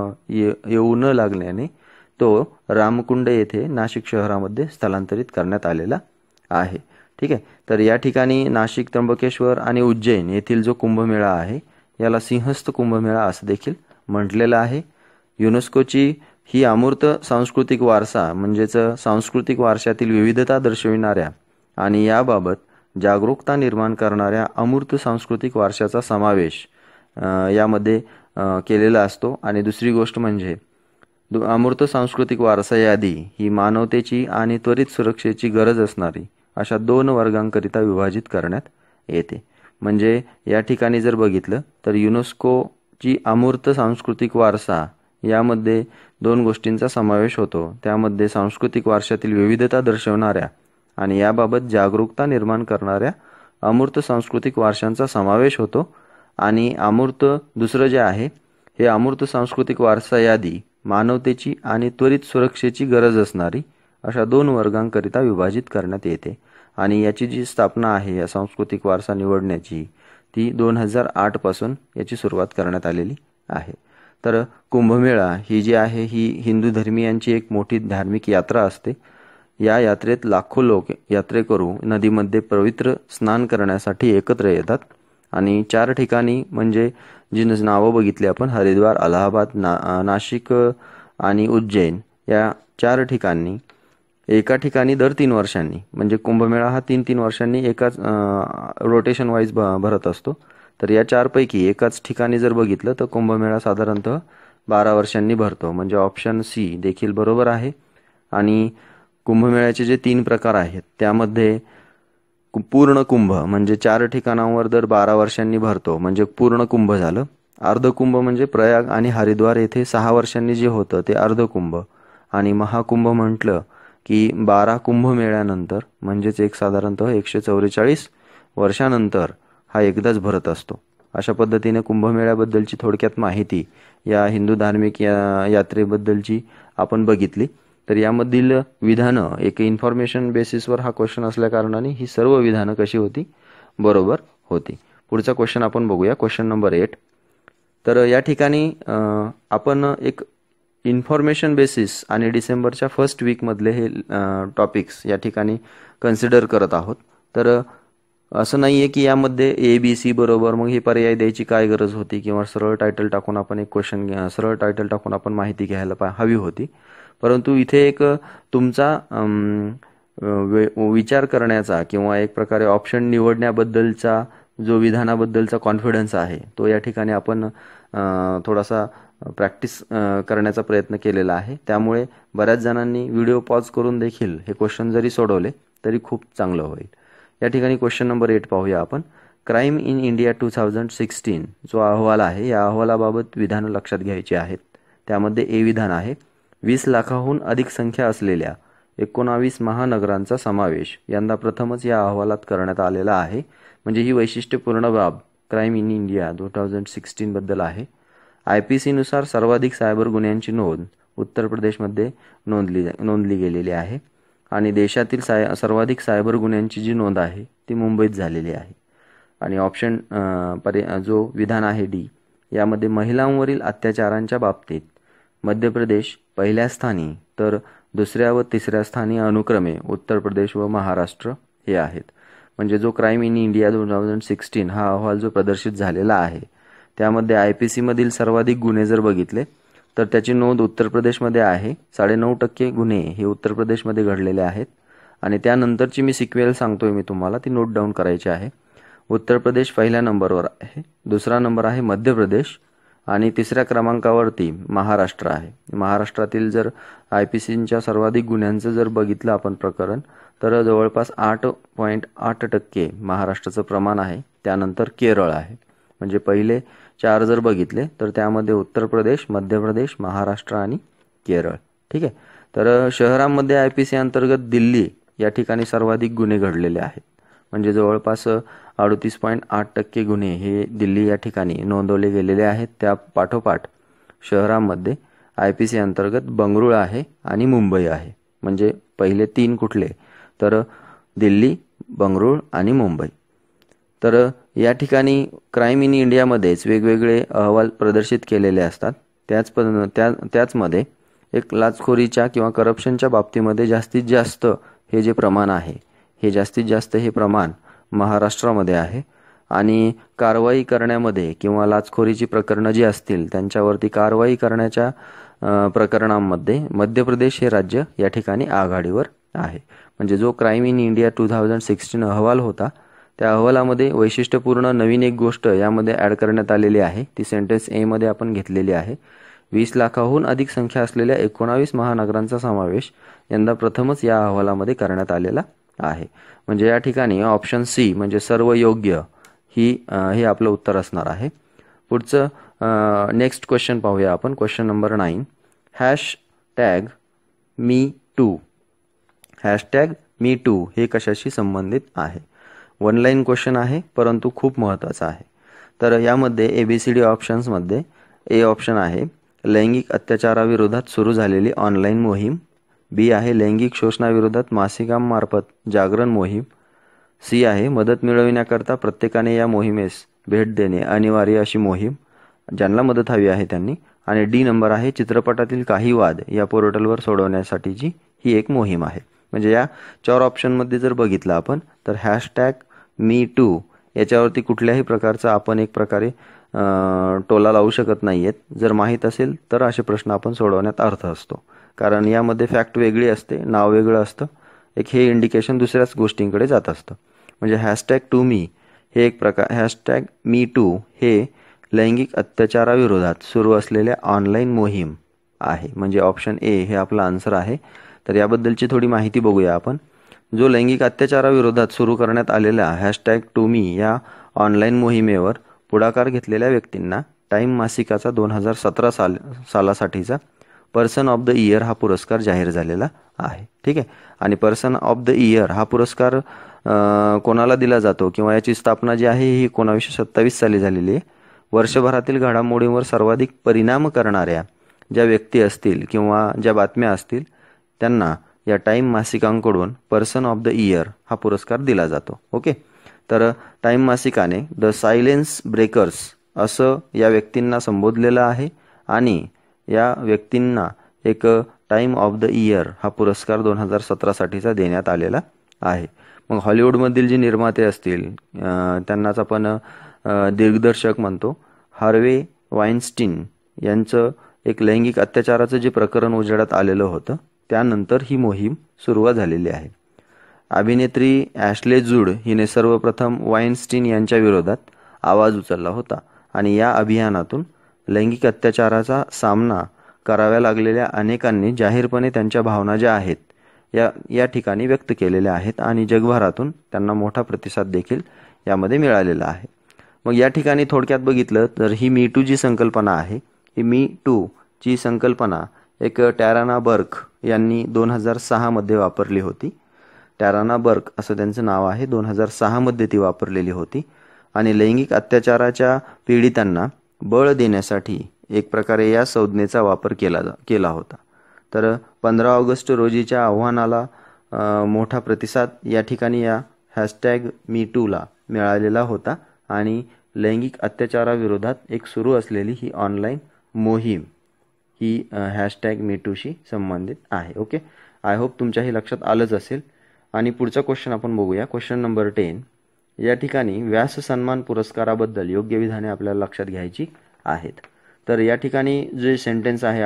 येऊ न लागल्याने तो रामकुंड येथे नाशिक शहरामध्ये स्थलांतरित करण्यात आलेला आहे. ठीक आहे. तर या ठिकाणी नाशिक, त्र्यंबकेश्वर आणि उज्जैन येथील जो कुंभमेळा आहे याला सिंहस्थ कुंभमेळा असं देखील म्हटलेलं आहे. युनेस्कोची ही अमूर्त सांस्कृतिक वारसा म्हणजेच सांस्कृतिक वारशातील विविधता दर्शविणाऱ्या आणि याबाबत जागरूकता निर्माण करणाऱ्या अमूर्त सांस्कृतिक वारशाचा समावेश यामध्ये केलेला असतो. आणि दुसरी गोष्ट म्हणजे अमूर्त सांस्कृतिक वारसा यादी ही मानवतेची आणि त्वरित सुरक्षेची गरज असणारी अशा दोन वर्गांकरिता विभाजित करण्यात येते. म्हणजे या ठिकाणी जर बघितलं तर युनेस्कोची अमूर्त सांस्कृतिक वारसा यामध्ये दोन गोष्टींचा समावेश होतो. त्यामध्ये सांस्कृतिक वारशातील विविधता दर्शवणाऱ्या आणि याबाबत जागरूकता निर्माण करणाऱ्या अमूर्त सांस्कृतिक वारशांचा समावेश होतो. आणि अमूर्त दुसरं जे आहे हे अमूर्त सांस्कृतिक वारसा यादी मानवतेची आणि त्वरित सुरक्षेची गरज असणारी अशा दोन वर्गांकरिता विभाजित करण्यात येते. आणि याची जी स्थापना आहे या सांस्कृतिक वारसा निवडण्याची ती दोन हजार आठ पासून याची सुरुवात करण्यात आलेली आहे. तर कुंभमेळा ही जी आहे ही हिंदू धर्मियांची एक मोठी धार्मिक यात्रा असते. या यात्रेत लाखो लोक यात्रेकरू नदीमध्ये पवित्र स्नान करण्यासाठी एकत्र येतात. आणि चार ठिकाणी म्हणजे जी नावं बघितली आपण, हरिद्वार, अलाहाबाद, ना नाशिक आणि उज्जैन, या चार ठिकाणी एका ठिकाणी दर तीन वर्षांनी, म्हणजे कुंभमेळा हा तीन तीन वर्षांनी एकाच रोटेशन वाईज भरत असतो. तर या चारपैकी एकाच ठिकाणी जर बघितलं तर कुंभमेळा साधारणतः बारा वर्षांनी भरतो, म्हणजे ऑप्शन सी देखील बरोबर आहे. आणि कुंभमेळ्याचे जे तीन प्रकार आहेत त्यामध्ये पूर्ण कुंभ म्हणजे चार ठिकाणांवर दर बारा वर्षांनी भरतो, म्हणजे पूर्ण कुंभ झालं. अर्धकुंभ म्हणजे प्रयाग आणि हरिद्वार येथे सहा वर्षांनी जे होतं ते अर्धकुंभ. आणि महाकुंभ म्हटलं की बारा कुंभमेळ्यानंतर, म्हणजेच एक साधारणतः एकशे चौवेचाळीस वर्षानंतर हा एकदाच भरत असतो. अशा पद्धतीने कुंभमेळ्याबद्दलची थोडक्यात माहिती या हिंदू धार्मिक या यात्रेबद्दलची आपण बघितली. तर यामधील विधानं एक इन्फॉर्मेशन बेसिसवर हा क्वेश्चन असल्याकारणाने ही सर्व विधानं कशी होती, बरोबर होती. पुढचा क्वेश्चन आपण बघूया, क्वेश्चन नंबर एट. तर या ठिकाणी आपण एक इन्फॉर्मेशन बेसिस आणि डिसेंबरच्या फर्स्ट वीकमधले हे टॉपिक्स या ठिकाणी कन्सिडर करत आहोत. तर असं नाही आहे की यामध्ये ए बी सी बरोबर मग हे पर्याय द्यायची काय गरज होती, किंवा सरळ टायटल टाकून आपण एक क्वेश्चन घ्या सरळ टायटल टाकून आपण माहिती घ्यायला पा हवी होती. परंतु इथे एक तुमचा विचार करण्याचा किंवा एक प्रकारे ऑप्शन निवडण्याबद्दलचा जो विधानाबद्दलचा कॉन्फिडन्स आहे तो या ठिकाणी आपण थोडासा प्रॅक्टिस करण्याचा प्रयत्न केलेला आहे. त्यामुळे बऱ्याच जणांनी व्हिडिओ पॉज करून देखील हे क्वेश्चन जरी सोडवले तरी खूप चांगलं होईल. या ठिकाणी क्वेश्चन नंबर एट पाहूया आपण. Crime in India two thousand sixteen जो अहवाल आहे या अहवालाबाबत विधानं लक्षात घ्यायची आहेत. त्यामध्ये ए विधान आहे, वीस लाखाहून अधिक संख्या असलेल्या एकोणावीस महानगरांचा समावेश यंदा प्रथमच या अहवालात करण्यात आलेला आहे. म्हणजे ही वैशिष्ट्यपूर्ण बाब crime in India two thousand sixteen बद्दल आहे. आय पी सीनुसार सर्वाधिक सायबर गुन्ह्यांची नोंद उत्तर प्रदेशमध्ये नोंदली नोंदली गेलेली आहे. आणि देशातील साय सर्वाधिक सायबर गुन्ह्यांची जी नोंद आहे ती मुंबईत झालेली आहे. आणि ऑप्शन पर्याय जो विधान आहे डी, यामध्ये महिलांवरील अत्याचारांच्या बाबतीत मध्य प्रदेश पहिल्या स्थानी तर दुसऱ्या व तिसऱ्या स्थानी अनुक्रमे उत्तर प्रदेश व महाराष्ट्र हे आहेत. म्हणजे जो क्राईम इन इंडिया दोन थाउजंड सिक्स्टीन हा अहवाल जो प्रदर्शित झालेला आहे त्यामध्ये आय पी सीमधील सर्वाधिक गुन्हे जर बघितले तर त्याची नोंद उत्तर प्रदेशमध्ये आहे. साडेनऊ टक्के गुन्हे हे उत्तर प्रदेशमध्ये घडलेले आहेत. आणि त्यानंतरची मी सिक्वेल सांगतोय मी तुम्हाला, ती नोट डाऊन करायची आहे. उत्तर प्रदेश पहिल्या नंबरवर आहे, दुसरा नंबर आहे मध्य प्रदेश आणि तिसऱ्या क्रमांकावरती महाराष्ट्र आहे. महाराष्ट्रातील जर आय पी सीच्या सर्वाधिक गुन्ह्यांचं जर बघितलं आपण प्रकरण तर जवळपास आठ पॉईंट आठ टक्के महाराष्ट्राचं प्रमाण आहे. त्यानंतर केरळ आहे. म्हणजे पहिले चार जर बघितले तर त्यामध्ये उत्तर प्रदेश, मध्य प्रदेश, महाराष्ट्र आणि केरळ. ठीक आहे. तर शहरांमध्ये आय पी सी अंतर्गत दिल्ली या ठिकाणी सर्वाधिक गुन्हे घडलेले आहेत. म्हणजे जवळपास अडतीस पॉईंट आठ टक्के गुन्हे हे दिल्ली या ठिकाणी नोंदवले गेलेले आहेत. त्या पाठोपाठ शहरांमध्ये आय पी सी अंतर्गत बंगळुरू आहे आणि मुंबई आहे. म्हणजे पहिले तीन कुठले तर दिल्ली, बंगळुरू आणि मुंबई. तर या ठिकाणी क्राईम इन इंडियामध्येच वेगवेगळे अहवाल प्रदर्शित केलेले असतात. त्याच प त्या त्याचमध्ये एक लाचखोरीच्या किंवा करप्शनच्या बाबतीमध्ये जास्तीत जास्त हे जे प्रमाण आहे हे जास्तीत जास्त हे प्रमाण महाराष्ट्रामध्ये आहे. आणि कारवाई करण्यामध्ये किंवा लाचखोरीची प्रकरणं जी असतील त्यांच्यावरती कारवाई करण्याच्या प्रकरणांमध्ये मध्य प्रदेश हे राज्य या ठिकाणी आघाडीवर आहे. म्हणजे जो crime in India two thousand sixteen अहवाल होता त्या अहवालामध्ये वैशिष्ट्यपूर्ण नवीन एक गोष्ट यामध्ये ॲड करण्यात आलेली आहे. ती सेंटेन्स ए मध्ये आपण घेतलेली आहे. वीस लाखाहून अधिक संख्या असलेल्या एकोणावीस महानगरांचा समावेश यंदा प्रथमच या अहवालामध्ये करण्यात आलेला आहे. म्हणजे या ठिकाणी ऑप्शन सी म्हणजे सर्व योग्य ही हे आपलं उत्तर असणार आहे. पुढचं नेक्स्ट क्वेश्चन पाहूया आपण. Question number nine. Hash tag me too hashtag me too हे कशाशी संबंधित आहे. वन लाईन क्वेश्चन आहे परंतु खूप महत्त्वाचा आहे. तर यामध्ये ए बी सी डी ऑप्शन्समध्ये ए ऑप्शन आहे लैंगिक अत्याचाराविरोधात सुरू झालेली ऑनलाईन मोहीम. बी आहे लैंगिक शोषणाविरोधात मासिकांमार्फत जागरण मोहीम. सी आहे मदत मिळविण्याकरता प्रत्येकाने या मोहिमेस भेट देणे अनिवार्य अशी मोहीम, ज्यांना मदत हवी आहे त्यांनी. आणि डी नंबर आहे चित्रपटातील काही वाद या पोर्टलवर सोडवण्यासाठीची ही एक मोहीम आहे. म्हणजे या चार ऑप्शनमध्ये जर बघितलं आपण तर हॅशटॅग मी टू याच्यावरती कुठल्याही प्रकारचा आपण एक प्रकारे टोला लावू शकत नाही आहेत. जर माहीत असेल तर असे प्रश्न आपण सोडवण्यात अर्थ असतो. कारण यामध्ये फॅक्ट वेगळी असते, नाव वेगळं असतं. एक हे इंडिकेशन दुसऱ्याच गोष्टींकडे जात असतं. म्हणजे हॅशटॅग टू मी हे एक प्रकार हॅशटॅग मी टू हे लैंगिक अत्याचाराविरोधात सुरू असलेल्या ऑनलाईन मोहीम आहे. म्हणजे ऑप्शन ए हे आपला आन्सर आहे. तर याबद्दलची थोडी माहिती बघूया आपण. जो लैंगिक अत्याचाराविरोधात सुरू करण्यात आलेल्या हॅशटॅग टू मी या ऑनलाईन मोहिमेवर पुढाकार घेतलेल्या व्यक्तींना टाईम मासिकाचा दोन हजार सतरा साल सालासाठीचा पर्सन ऑफ द इयर हा पुरस्कार जाहीर झालेला आहे. ठीक आहे. आणि पर्सन ऑफ द इयर हा पुरस्कार कोणाला दिला जातो किंवा याची स्थापना जी आहे ही एकोणावीसशे सत्तावीस साली झालेली आहे. वर्षभरातील घडामोडींवर सर्वाधिक परिणाम करणाऱ्या ज्या व्यक्ती असतील किंवा ज्या बातम्या असतील त्यांना या टाईम मासिकांकडून पर्सन ऑफ द इयर हा पुरस्कार दिला जातो. ओके. तर टाईम मासिकाने द सायलेन्स ब्रेकर्स असं या व्यक्तींना संबोधलेलं आहे आणि या व्यक्तींना एक टाईम ऑफ द इयर हा पुरस्कार दोन हजार सतरासाठीचा देण्यात आलेला आहे. मग हॉलिवूडमधील जे निर्माते असतील त्यांनाच आपण दिग्दर्शक म्हणतो. हार्वे वाइन्स्टीन यांचं एक लैंगिक अत्याचाराचं जे प्रकरण उजेडात आलेलं होतं त्यानंतर ही मोहीम सुरुवात झालेली आहे. अभिनेत्री ॲश्ले जूड हिने सर्वप्रथम वाइन्स्टीन यांच्या विरोधात आवाज उचलला होता आणि या अभियानातून लैंगिक अत्याचाराचा सामना कराव्या लागलेल्या अनेकांनी जाहीरपणे त्यांच्या भावना ज्या आहेत या या ठिकाणी व्यक्त केलेल्या आहेत आणि जगभरातून त्यांना मोठा प्रतिसाद देखील यामध्ये मिळालेला आहे. मग या ठिकाणी थोडक्यात बघितलं तर ही मी टू जी संकल्पना आहे ही मी टू ची संकल्पना एक टॅराना बर्क यांनी दोन हजार सहामध्ये वापरली होती. टॅराना बर्क असं त्यांचं नाव आहे. दोन हजार सहामध्ये ती वापरलेली होती आणि लैंगिक अत्याचाराच्या पीडितांना बळ देण्यासाठी एक प्रकारे या संज्ञेचा वापर केला केला होता. तर पंधरा ऑगस्ट रोजीच्या आव्हानाला मोठा प्रतिसाद या ठिकाणी या हॅशटॅग मी टूला मिळालेला होता आणि लैंगिक अत्याचाराविरोधात एक सुरू असलेली ही ऑनलाईन मोहीम ही हॅशटॅग मी टूशी संबंधित आहे. ओके. आय होप तुमच्याही लक्षात आलंच असेल. आणि पुढचा क्वेश्चन आपण बघूया. Question number ten. या ठिकाणी व्यास सन्मान पुरस्काराबद्दल योग्य विधाने आपल्याला लक्षात घ्यायची आहेत. तर या ठिकाणी जे सेंटेन्स आहे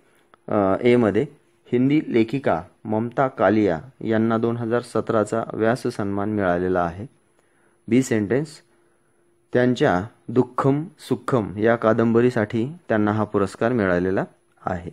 आपलं एमध्ये हिंदी लेखिका ममता कालिया यांना दोन हजार सतराचा व्यास सन्मान मिळालेला आहे. बी सेंटेन्स त्यांच्या दुःखम सुखम या कादंबरीसाठी त्यांना हा पुरस्कार मिळालेला आहे.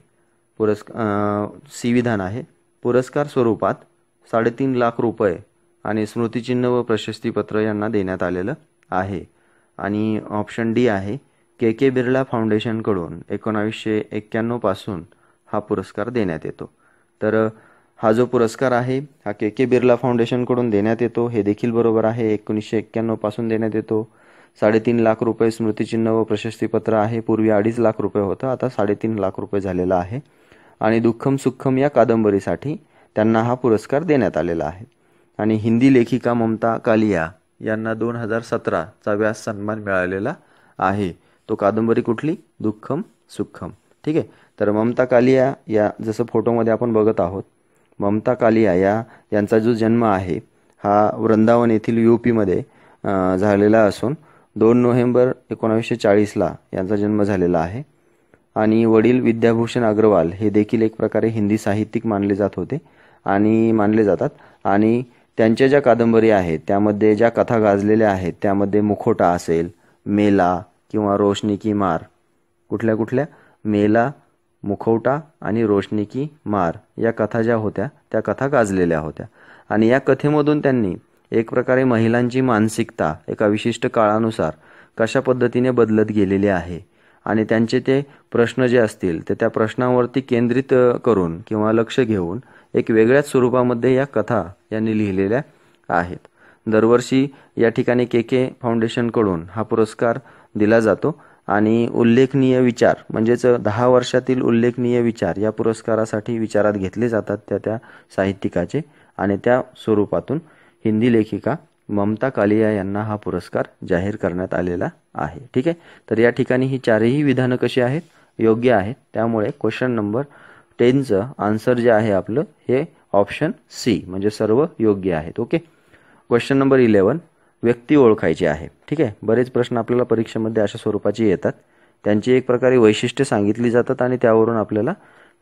पुरस्कार सी विधान आहे पुरस्कार स्वरूपात साडेतीन लाख रुपये आणि स्मृतिचिन्ह व प्रशस्तीपत्र यांना देण्यात आलेलं आहे. आणि ऑप्शन डी आहे के के बिर्ला फाउंडेशनकडून एकोणावीसशे एक्क्याण्णव पासून हा पुरस्कार देण्यात येतो. तर हा जो पुरस्कार आहे हा के के बिर्ला फाउंडेशनकडून देण्यात येतो हे देखील बरोबर आहे. एकोणीसशे एक्क्याण्णव पासून देण्यात येतो. साडेतीन लाख रुपये स्मृतिचिन्ह व प्रशस्तीपत्र आहे. पूर्वी अडीच लाख रुपये होतं, आता साडेतीन लाख रुपये झालेला आहे. आणि दुःखम सुखम या कादंबरीसाठी त्यांना हा पुरस्कार देण्यात आलेला आहे. आणि हिंदी लेखिका ममता कालिया यांना दोन हजार सतराचा व्यास सन्मान मिळालेला आहे. तो कादंबरी कुठली? दुःखम सुखम. ठीक आहे. तर ममता कालिया या जसं फोटोमध्ये आपण बघत आहोत ममता कालिया या यांचा जो जन्म आहे हा वृंदावन येथील यू पीमध्ये झालेला असून दोन नोव्हेंबर एकोणावीसशे चाळीसला यांचा जन्म झालेला आहे. आणि वडील विद्याभूषण अग्रवाल हे देखील एक प्रकारे हिंदी साहित्यिक मानले जात होते आणि मानले जातात. आणि त्यांच्या ज्या कादंबरी आहेत त्यामध्ये ज्या कथा गाजलेल्या आहेत त्यामध्ये मुखोटा असेल, मेला किंवा रोशनी की मार, कुठल्या कुठल्या मेला, मुखवटा आणि रोशनी की मार या कथा ज्या होत्या त्या कथा गाजलेल्या होत्या. आणि या कथेमधून त्यांनी एक प्रकारे महिलांची मानसिकता एका विशिष्ट काळानुसार कशा पद्धतीने बदलत गेलेली आहे आणि त्यांचे ते प्रश्न जे असतील ते त्या प्रश्नांवरती केंद्रित करून किंवा लक्ष घेऊन एक वेगळ्याच स्वरूपामध्ये या कथा यांनी लिहिलेल्या आहेत. दरवर्षी या ठिकाणी के के फाउंडेशनकडून हा पुरस्कार दिला जातो आणि उल्लेखनीय विचार म्हणजेच दहा वर्षातील उल्लेखनीय विचार या पुरस्कारासाठी विचारात घेतले जातात त्या त्या साहित्यिकाचे. आणि त्या स्वरूपातून हिंदी लेखिका ममता कालिया यांना हा पुरस्कार जाहीर करण्यात आलेला आहे. ठीक आहे. तर या ठिकाणी ही चारही विधानं कशी आहेत? योग्य आहेत. त्यामुळे क्वेश्चन नंबर टेनचं आन्सर जे आहे आपलं हे ऑप्शन सी म्हणजे सर्व योग्य आहेत. ओके. क्वेश्चन नंबर इलेवन व्यक्ती ओळखायची आहे. ठीक आहे. बरेच प्रश्न आपल्याला परीक्षेमध्ये अशा स्वरूपाचे येतात. त्यांची एक प्रकारे वैशिष्ट्ये सांगितली जातात आणि त्यावरून आपल्याला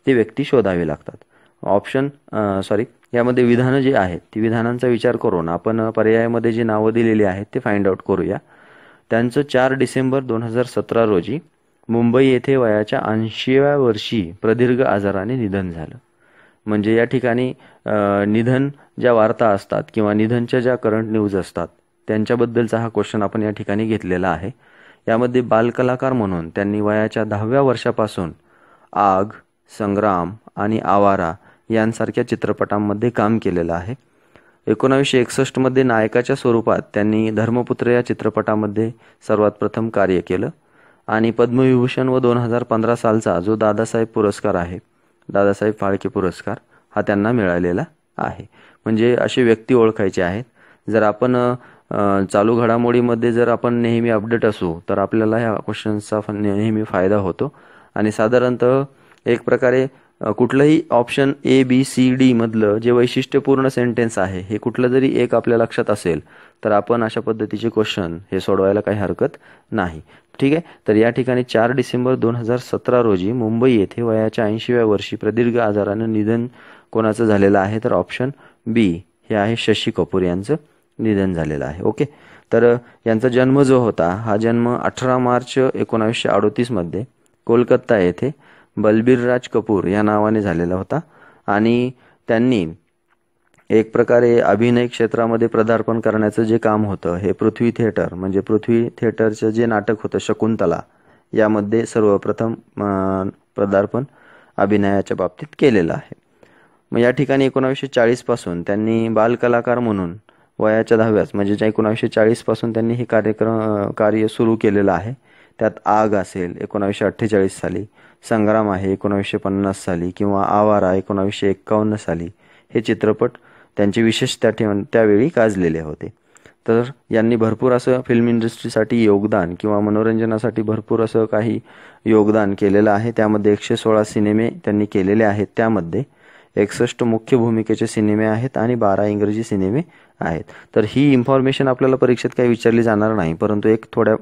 ते व्यक्ती शोधावे लागतात. ऑप्शन सॉरी यामध्ये विधानं जी आहेत ती विधानांचा विचार करून आपण पर्यायामध्ये जी नावं दिलेली आहेत ते फाइंड आउट करूया. त्यांचं चार डिसेंबर दोन हजार सतरा रोजी मुंबई येथे वयाच्या ऐंशीव्या वर्षी प्रदीर्घ आजाराने निधन झालं. म्हणजे या ठिकाणी निधन ज्या वार्ता असतात किंवा निधनच्या ज्या करंट न्यूज असतात त्यांच्याबद्दलचा हा क्वेश्चन आपण या ठिकाणी घेतलेला आहे. यामध्ये बालकलाकार म्हणून त्यांनी वयाच्या दहाव्या वर्षापासून आग, संग्राम आणि आवारा यांसारख्या चित्रपटांमध्ये काम केलेलं आहे. एकोणावीसशे एकसष्टमध्ये नायकाच्या स्वरूपात त्यांनी धर्मपुत्र या चित्रपटामध्ये सर्वात प्रथम कार्य केलं आणि पद्मविभूषण व दोन हजार पंधरा सालचा जो दादासाहेब पुरस्कार आहे, दादासाहेब फाळके पुरस्कार, हा त्यांना मिळालेला आहे. म्हणजे असे व्यक्ती ओळखायचे आहेत. जर आपण चालू घडामोडीमध्ये जर आपण नेहमी अपडेट असू तर आपल्याला ह्या क्वेश्चन्सचा नेहमी फायदा होतो. आणि साधारणतः एक प्रकारे कुठलंही option A B C D मधलं जे वैशिष्ट्यपूर्ण सेंटेन्स आहे हे कुठलं जरी एक आपल्या लक्षात असेल तर आपण अशा पद्धतीचे क्वेश्चन हे सोडवायला काही हरकत नाही. ठीक आहे. तर या ठिकाणी चार डिसेंबर दोन हजार सतरा रोजी मुंबई येथे वयाच्या ऐंशीव्या वर्षी प्रदीर्घ आजारानं निधन कोणाचं झालेलं आहे तर ऑप्शन बी हे आहे शशी कपूर यांचं निधन झालेलं आहे. ओके. तर यांचा जन्म जो होता हा जन्म अठरा मार्च एकोणावीसशे अडोतीस मध्ये कोलकाता येथे बलबीरराज कपूर या नावाने झालेला होता आणि त्यांनी एक प्रकारे अभिनय क्षेत्रामध्ये पदार्पण करण्याचं जे काम होतं हे पृथ्वी थिएटर म्हणजे पृथ्वी थिएटरचं जे नाटक होतं शकुंतला यामध्ये सर्वप्रथम पदार्पण अभिनयाच्या बाबतीत केलेलं आहे. मग या ठिकाणी एकोणावीसशे चाळीस पासून त्यांनी बालकलाकार म्हणून वयाच्या दहाव्याच म्हणजे एकोणावीसशे चाळीस पासून त्यांनी हे कार्यक्रम कार्य सुरू केलेलं आहे. त्यात आग असेल एकोणावीसशे अठ्ठेचाळीस साली, संग्राम आहे एकोणावीसशे पन्नास साली किंवा आवारा एकोणावीसशे एक्कावन्न साली हे चित्रपट त्यांचे विशेष त्या ठेवून त्यावेळी गाजलेले होते. तर यांनी भरपूर असं फिल्म इंडस्ट्रीसाठी योगदान किंवा मनोरंजनासाठी भरपूर असं काही योगदान केलेलं आहे. त्यामध्ये एकशे सोळा सिनेमे त्यांनी केलेले आहेत. त्यामध्ये एकसष्ट मुख्य भूमिकेचे सिनेमे आहेत आणि बारा इंग्रजी सिनेमे आहेत. तर ही इन्फॉर्मेशन आपल्याला परीक्षेत काही विचारली जाणार नाही, परंतु एक थोड्या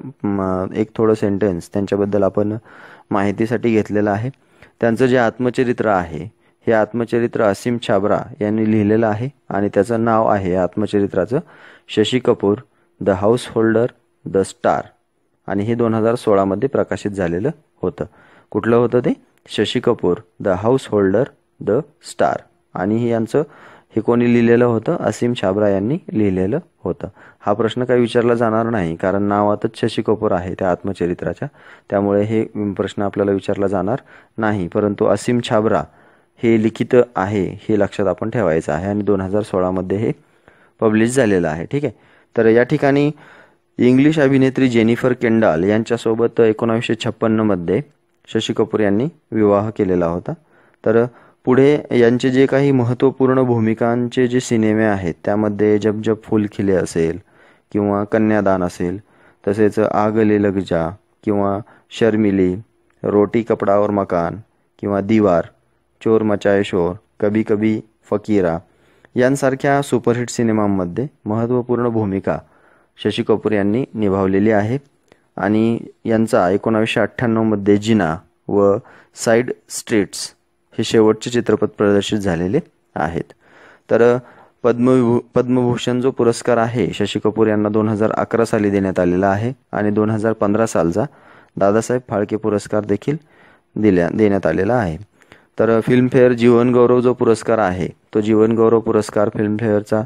एक थोडं सेंटेन्स त्यांच्याबद्दल आपण माहितीसाठी घेतलेलं आहे. त्यांचं जे आत्मचरित्र आहे हे आत्मचरित्र असीम छाबरा यांनी लिहिलेलं आहे आणि त्याचं नाव आहे आत्मचरित्राचं Shashi Kapoor the householder the star आणि हे दोन हजार सोळामध्ये प्रकाशित झालेलं होतं. कुठलं होतं ते? Shashi Kapoor the householder the star. आणि हे यांचं हे कोणी लिहिलेलं होतं? असीम छाबरा यांनी लिहिलेलं होतं. हा प्रश्न काही विचारला जाणार नाही कारण नावातच शशी कपूर आहे त्या आत्मचरित्राच्या, त्यामुळे हे प्रश्न आपल्याला विचारला जाणार नाही. परंतु असीम छाबरा हे लिखित आहे हे लक्षात आपण ठेवायचं आहे आणि दोन हजार सोळामध्ये हे पब्लिश झालेलं आहे. ठीक आहे. तर या ठिकाणी इंग्लिश अभिनेत्री जेनिफर केंडाल यांच्यासोबत एकोणावीसशे छप्पन्नमध्ये शशी कपूर यांनी विवाह केलेला होता. तर पुढे यांचे जे काही महत्त्वपूर्ण भूमिकांचे जे सिनेमे आहेत त्यामध्ये जब जब फूल खिले असेल किंवा कन्यादान असेल, तसेच आग ले लग जा किंवा शर्मिली, रोटी कपडा और मकान किंवा दीवार, चोर मचाए शोर, कभी कभी फकीरा यांसारख्या सुपरहिट सिनेमांमध्ये महत्त्वपूर्ण भूमिका शशी कपूर यांनी निभावलेली आहे. आणि यांचा एकोणावीसशे अठ्ठ्याण्णवमध्ये जिना व साईड स्ट्रीट्स हे शेवटचे चित्रपट प्रदर्शित झालेले आहेत. तर पद्मविभू पद्मभूषण जो पुरस्कार आहे शशी कपूर यांना दोन हजार अकरा साली देण्यात आलेला आहे आणि दोन हजार पंधरा सालचा दादासाहेब फाळके पुरस्कार देखील दिल्या देण्यात आलेला आहे. तर फिल्मफेअर जीवनगौरव जो पुरस्कार आहे तो जीवनगौरव पुरस्कार फिल्मफेअरचा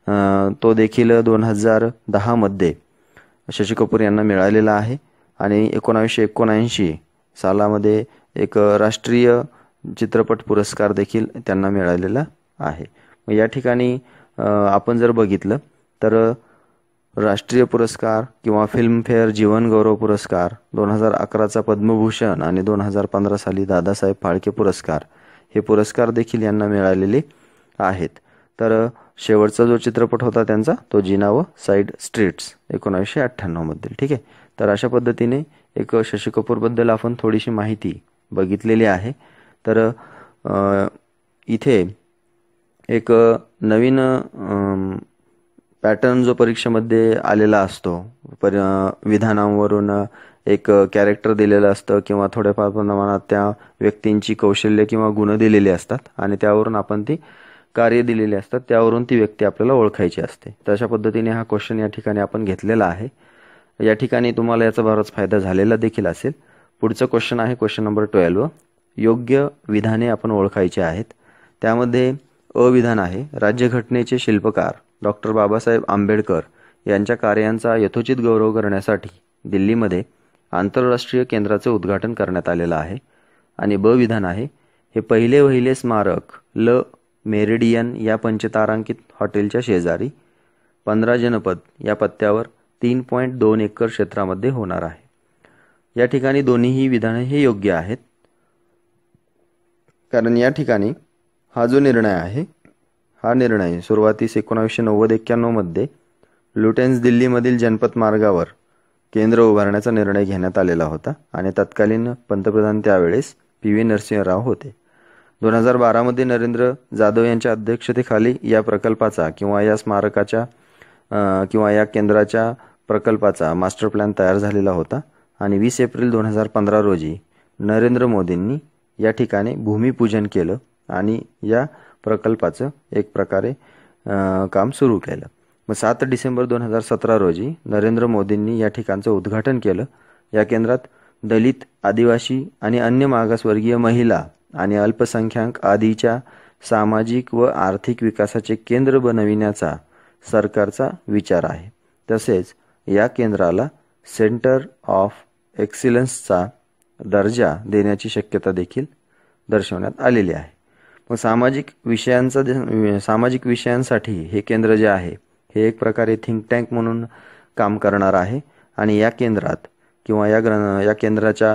तो देखील दोन हजार दहामध्ये शशी कपूर यांना मिळालेला आहे आणि एकोणावीसशे एकोणऐंशी सालामध्ये एक राष्ट्रीय चित्रपट पुरस्कार देखील त्यांना मिळालेला आहे. मग या ठिकाणी आपण जर बघितलं तर राष्ट्रीय पुरस्कार किंवा फिल्मफेअर जीवनगौरव पुरस्कार, दोन हजार अकराचा पद्मभूषण आणि दोन हजार पंधरा साली दादासाहेब फाळके पुरस्कार हे पुरस्कार देखील यांना मिळालेले आहेत. तर शेवटचा जो चित्रपट होता त्यांचा तो जिना व साईड स्ट्रीट्स एकोणावीसशे अठ्ठ्याण्णवमध्ये. ठीक आहे. तर अशा पद्धतीने एक शशी कपूरबद्दल आपण थोडीशी माहिती बघितलेली आहे. तर इथे एक नवीन पॅटर्न जो परीक्षेमध्ये आलेला असतो, पर विधानांवरून एक कॅरेक्टर दिलेलं असतं किंवा थोड्याफार प्रमाणात त्या व्यक्तींची कौशल्य किंवा गुण दिलेली असतात आणि त्यावरून आपण ती कार्य दिलेली असतात, त्यावरून ती व्यक्ती आपल्याला ओळखायची असते. तशा पद्धतीने हा क्वेश्चन या ठिकाणी आपण घेतलेला आहे. या ठिकाणी तुम्हाला याचा बराच फायदा झालेला देखील असेल. पुढचं क्वेश्चन आहे क्वेश्चन नंबर ट्वेल्व. योग्य विधाने आपण ओळखायची आहेत. त्यामध्ये अ विधान आहे, राज्यघटनेचे शिल्पकार डॉक्टर बाबासाहेब आंबेडकर यांच्या कार्यांचा यथोचित गौरव करण्यासाठी दिल्लीमध्ये आंतरराष्ट्रीय केंद्राचे उद्घाटन करण्यात आलेलं आहे. आणि ब विधान आहे, हे पहिले वहिले स्मारक ल मेरिडियन या पंचतारांकित हॉटेलच्या शेजारी पंधरा जनपद या पत्त्यावर तीन पॉईंट दोन एकर क्षेत्रामध्ये होणार आहे. या ठिकाणी दोन्हीही विधाने हे योग्य आहेत, कारण या ठिकाणी हा जो निर्णय आहे हा निर्णय सुरुवातीस एकोणावीसशे नव्वद एक्क्याण्णवमध्ये लुटेन्स दिल्लीमधील जनपथ मार्गावर केंद्र उभारण्याचा निर्णय घेण्यात आलेला होता आणि तत्कालीन पंतप्रधान त्यावेळेस पी व्ही नरसिंहराव होते. दोन हजार बारामध्ये नरेंद्र जाधव यांच्या अध्यक्षतेखाली या प्रकल्पाचा किंवा या स्मारकाच्या किंवा या केंद्राच्या प्रकल्पाचा मास्टर प्लॅन तयार झालेला होता आणि वीस एप्रिल दोन हजार पंधरा रोजी नरेंद्र मोदींनी या ठिकाणी भूमिपूजन केलं आणि या प्रकल्पाचं एक प्रकारे काम सुरू केलं. मग सात डिसेंबर दोन हजार सतरा रोजी नरेंद्र मोदींनी या ठिकाणचं उद्घाटन केलं. या केंद्रात दलित, आदिवासी आणि अन्य मागासवर्गीय महिला आणि अल्पसंख्याक आदीच्या सामाजिक व आर्थिक विकासाचे केंद्र बनविण्याचा सरकारचा विचार आहे. तसेच या केंद्राला सेंटर ऑफ एक्सिलन्सचा दर्जा देण्याची शक्यता देखील दर्शवण्यात आलेली आहे. मग सामाजिक विषयांचा सामाजिक विषयांसाठी हे केंद्र जे आहे हे एक प्रकारे थिंक टँक म्हणून काम करणार आहे आणि या केंद्रात किंवा या ग्रं या केंद्राच्या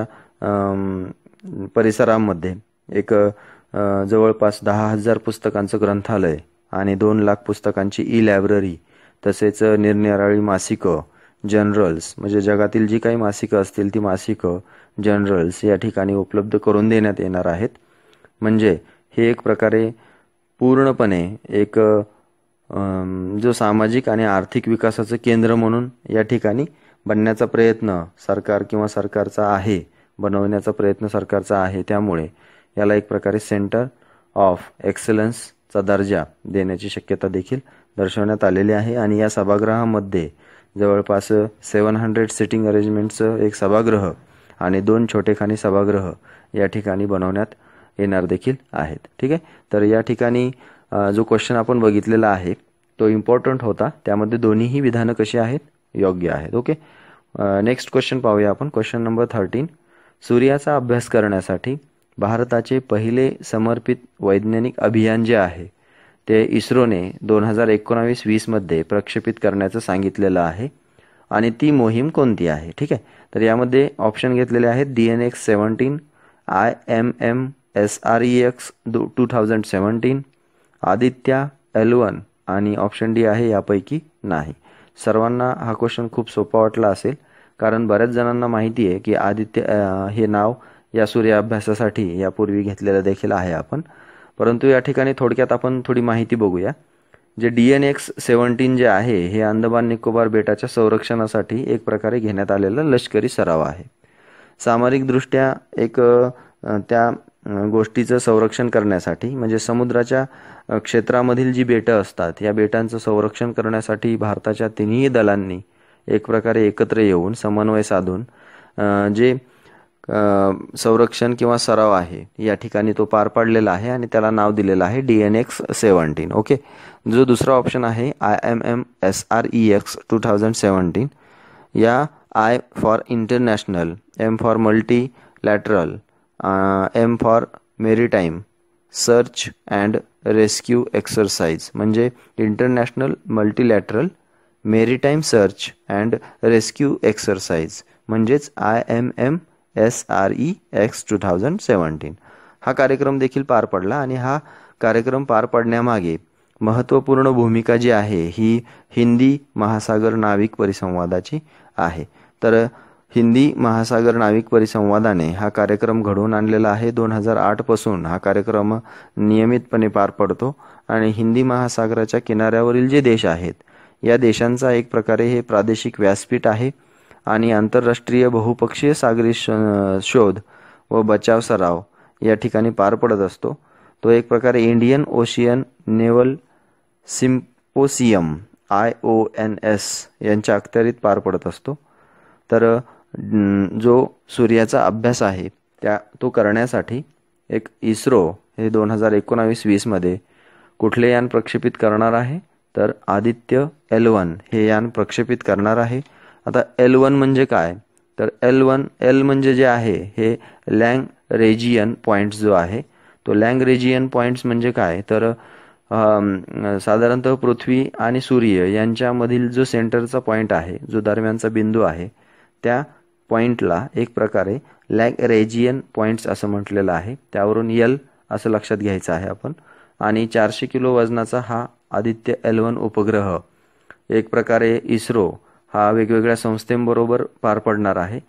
परिसरामध्ये एक जवळपास दहा हजार पुस्तकांचं ग्रंथालय आणि दोन लाख पुस्तकांची ई लायब्ररी तसेच निरनिराळी मासिकं, जर्नल्स म्हणजे जगातील जी काही मासिकं असतील ती मासिकं, जर्नल्स या ठिकाणी उपलब्ध करून देण्यात येणार आहेत. म्हणजे हे एक प्रकारे पूर्णपणे एक जो सामाजिक आणि आर्थिक विकासाचं केंद्र म्हणून या ठिकाणी बनण्याचा प्रयत्न सरकार किंवा सरकारचा आहे, बनवण्याचा प्रयत्न सरकारचा आहे. त्यामुळे याला एक प्रकारे सेंटर ऑफ एक्सलन्सचा दर्जा देण्याची शक्यता देखील दर्शवण्यात आलेली आहे. आणि या सभागृहामध्ये जवळपास सेवन हंड्रेड सिटिंग अरेंजमेंटचं एक सभागृह आणि दोन छोटेखानी सभागृह या ठिकाणी बनवण्यात येणार देखील आहेत. ठीक आहे, तर या ठिकाणी जो क्वेश्चन आपण बघितलेला आहे तो इम्पॉर्टंट होता. त्यामध्ये दोन्हीही विधानं कशी आहेत, योग्य आहेत. ओके, नेक्स्ट क्वेश्चन पाहूया आपण. Question number thirteen. सूर्याचा अभ्यास करण्यासाठी भारताचे पहिले समर्पित वैज्ञानिक अभियान जे आहे ते इस्रोने दोन हजार एकोणावीस वीसमध्ये प्रक्षेपित करण्याचं सांगितलेलं आहे आणि ती मोहीम कोणती आहे. ठीक आहे, तर यामध्ये ऑप्शन घेतलेले आहेत D N X seventeen, I M M S R E X two thousand seventeen, Aditya L one आणि ऑप्शन डी आहे यापैकी नाही. सर्वांना हा क्वेश्चन खूप सोपा वाटला असेल, कारण बऱ्याच जणांना माहिती आहे की आदित्य हे नाव या सूर्य अभ्यासासाठी यापूर्वी घेतलेलं देखील आहे आपण. परंतु या ठिकाणी थोडक्यात आपण थोडी माहिती बघूया. जे डी एन एक्स सेवन्टीन जे आहे हे अंदमान निकोबार बेटाच्या संरक्षणासाठी एक प्रकारे घेण्यात आलेला लष्करी सराव आहे. सामरिकदृष्ट्या एक त्या गोष्टीचं संरक्षण करण्यासाठी म्हणजे समुद्राच्या क्षेत्रामधील जी बेटं असतात या बेटांचं संरक्षण करण्यासाठी भारताच्या तिन्ही दलांनी एक प्रकारे एकत्र येऊन समन्वय साधून जे संरक्षण किंवा सराव आहे या ठिकाणी तो पार पाडलेला आहे आणि त्याला नाव दिलेलं आहे D N X seventeen. Okay, जो दुसरा ऑप्शन आहे I M M S R E X two thousand seventeen, या I for international, M for multilateral, M for maritime search and rescue exercise म्हणजे international multilateral maritime search and rescue exercise म्हणजेच I M M S R E X two thousand seventeen. हा कार्यक्रम देखील पार पडला आणि हा कार्यक्रम पार पडण्यामागे महत्त्वपूर्ण भूमिका जी आहे ही हिंदी महासागर नाविक परिसंवादाची आहे. तर हिंदी महासागर नाविक परिसंवादाने हा कार्यक्रम घडवून आणलेला आहे. दोन हजार आठ पासून हा कार्यक्रम नियमितपणे पार पडतो आणि हिंदी महासागराच्या किनाऱ्यावरील जे देश आहेत या देशांचा एक प्रकारे हे प्रादेशिक व्यासपीठ आहे आणि आंतरराष्ट्रीय बहुपक्षीय सागरी शोध व बचाव सराव या ठिकाणी पार पडत असतो। तो एक प्रकारे Indian ocean naval symposium I O N S यांच्या अखत्यारीत पार पडत असतो। तर जो सूर्याचा अभ्यास आहे त्या तो करण्यासाठी एक इस्रो हे दोन हजार एकोणावीस वीसमध्ये कुठले यान प्रक्षेपित करणार आहे, तर आदित्य एल वन हे यान प्रक्षेपित करणार आहे। आता एल वन म्हणजे काय, तर एल वन एल म्हणजे जे आहे हे लँग रेजियन पॉईंट्स जो आहे तो लँग रेजियन पॉईंट्स म्हणजे काय, तर साधारणतः पृथ्वी आणि सूर्य यांच्यामधील जो सेंटरचा पॉईंट आहे, जो दरम्यानचा बिंदू आहे, त्या पॉईंटला एक प्रकारे लँग रेजियन पॉईंट्स असं म्हटलेलं आहे। त्यावरून एल असं लक्षात घ्यायचं आहे आपण। आणि चारशे किलो वजनाचा हा आदित्य एल वन उपग्रह एक प्रकारे इस्रो हा वेगवेगळ्या संस्थांबरोबर पार पडणार आहे।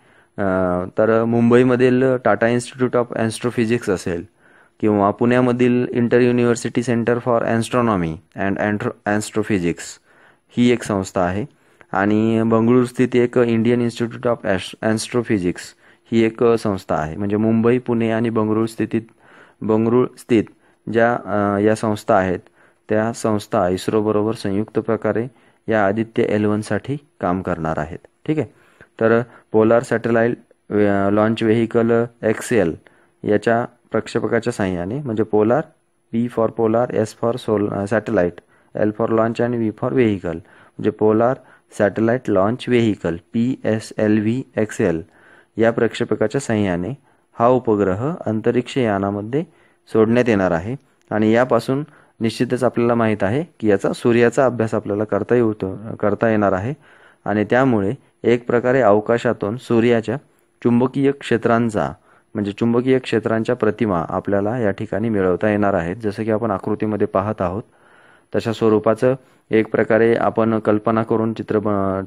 तर मुंबईमधील टाटा इन्स्टिट्यूट ऑफ ॲस्ट्रोफिजिक्स असेल किंवा पुण्यामधील inter university centre for astronomy and astro astrophysics ही एक संस्था आहे आणि बंगळुरू स्थित एक इंडियन इन्स्टिट्यूट ऑफ ॲस्ट्रोफिजिक्स ही एक संस्था आहे। म्हणजे मुंबई, पुणे आणि बंगळुरू स्थित बंगळुरू स्थित ज्या या संस्था आहेत त्या संस्था इस्रोबरोबर संयुक्त प्रकारे या आदित्य एल वनसाठी काम करणार आहेत। ठीक आहे। तर polar satellite launch vehicle XL याच्या प्रक्षेपकाच्या साहाय्याने, म्हणजे polar, P for polar, S for so satellite, L for launch आणि व्ही फॉर व्हेकल, म्हणजे polar satellite launch vehicle P S L V XL या प्रक्षेपकाच्या साहाय्याने हा उपग्रह अंतरिक्ष यानामध्ये सोडण्यात येणार आहे। आणि यापासून निश्चितच आपल्याला माहीत आहे की याचा सूर्याचा अभ्यास आपल्याला करता येतो करता येणार आहे आणि त्यामुळे एक प्रकारे अवकाशातून सूर्याच्या चुंबकीय क्षेत्रांचा म्हणजे चुंबकीय क्षेत्रांच्या प्रतिमा आपल्याला या ठिकाणी मिळवता येणार आहेत। जसं की आपण आकृतीमध्ये पाहत आहोत तशा स्वरूपाचं एक प्रकारे आपण कल्पना करून चित्र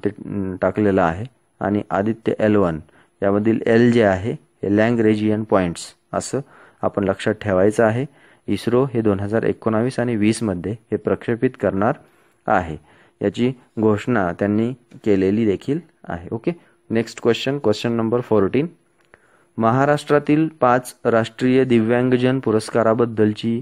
टाकलेलं आहे। आणि आदित्य एल वन यामधील एल जे आहे हे लँग रेजियन पॉईंट्स असं आपण लक्षात ठेवायचं आहे। इस्रो हे दोन हजार एकोणावीस आणि वीसमध्ये हे प्रक्षेपित करणार आहे, याची घोषणा त्यांनी केलेली देखील आहे। Okay, next question, question number fourteen. महाराष्ट्रातील पाच राष्ट्रीय दिव्यांगजन पुरस्काराबद्दलची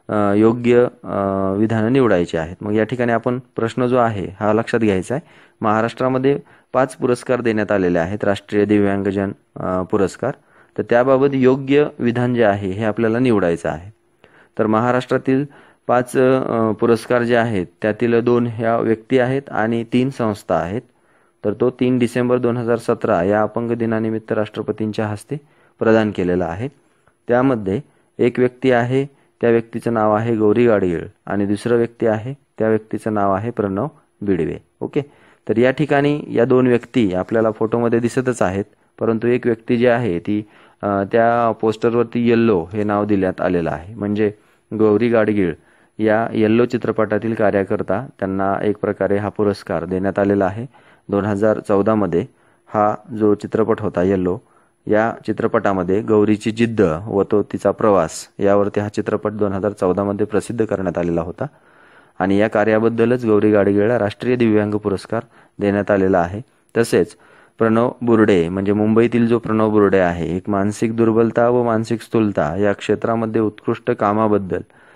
योग्य विधानं निवडायची आहेत। मग या ठिकाणी आपण प्रश्न जो आहे हा लक्षात घ्यायचा आहे। महाराष्ट्रामध्ये पाच पुरस्कार देण्यात आलेले आहेत, राष्ट्रीय दिव्यांगजन पुरस्कार। तर त्याबाबत योग्य विधान जे आहे हे आपल्याला निवडायचं आहे। तर महाराष्ट्रातील पाच पुरस्कार जे आहेत त्यातील दोन ह्या व्यक्ती आहेत आणि तीन संस्था आहेत। तर तो तीन डिसेंबर दोन हजार सतरा या अपंग दिनानिमित्त राष्ट्रपतींच्या हस्ते प्रदान केलेला आहे। त्यामध्ये एक व्यक्ती आहे, त्या व्यक्तीचं नाव आहे गौरी गाडगीळ आणि दुसरं व्यक्ती आहे त्या व्यक्तीचं नाव आहे प्रणव बिडवे। ओके, तर या ठिकाणी या दोन व्यक्ती आपल्याला फोटोमध्ये दिसतच आहेत, परंतु एक व्यक्ती जी आहे ती त्या पोस्टरवरती येल्लो हे नाव देण्यात आलेलं आहे। म्हणजे गौरी गाडगीळ या येल्लो चित्रपटातील कार्यकर्ता, त्यांना एक प्रकारे हा पुरस्कार देण्यात आलेला आहे। दोन हजार चौदामध्ये हा जो चित्रपट होता येल्लो, या चित्रपटामध्ये गौरीची जिद्द व तो तिचा प्रवास यावरती हा चित्रपट दोन हजार चौदामध्ये प्रसिद्ध करण्यात आलेला होता आणि या कार्याबद्दलच गौरी गाडगीळला राष्ट्रीय दिव्यांग पुरस्कार देण्यात आलेला आहे। तसेच प्रणव बुर्डे म्हणजे मुंबईतील जो प्रणव बुर्डे आहे, एक मानसिक दुर्बलता व मानसिक स्थूलता या क्षेत्रामध्ये उत्कृष्ट कामाबद्दल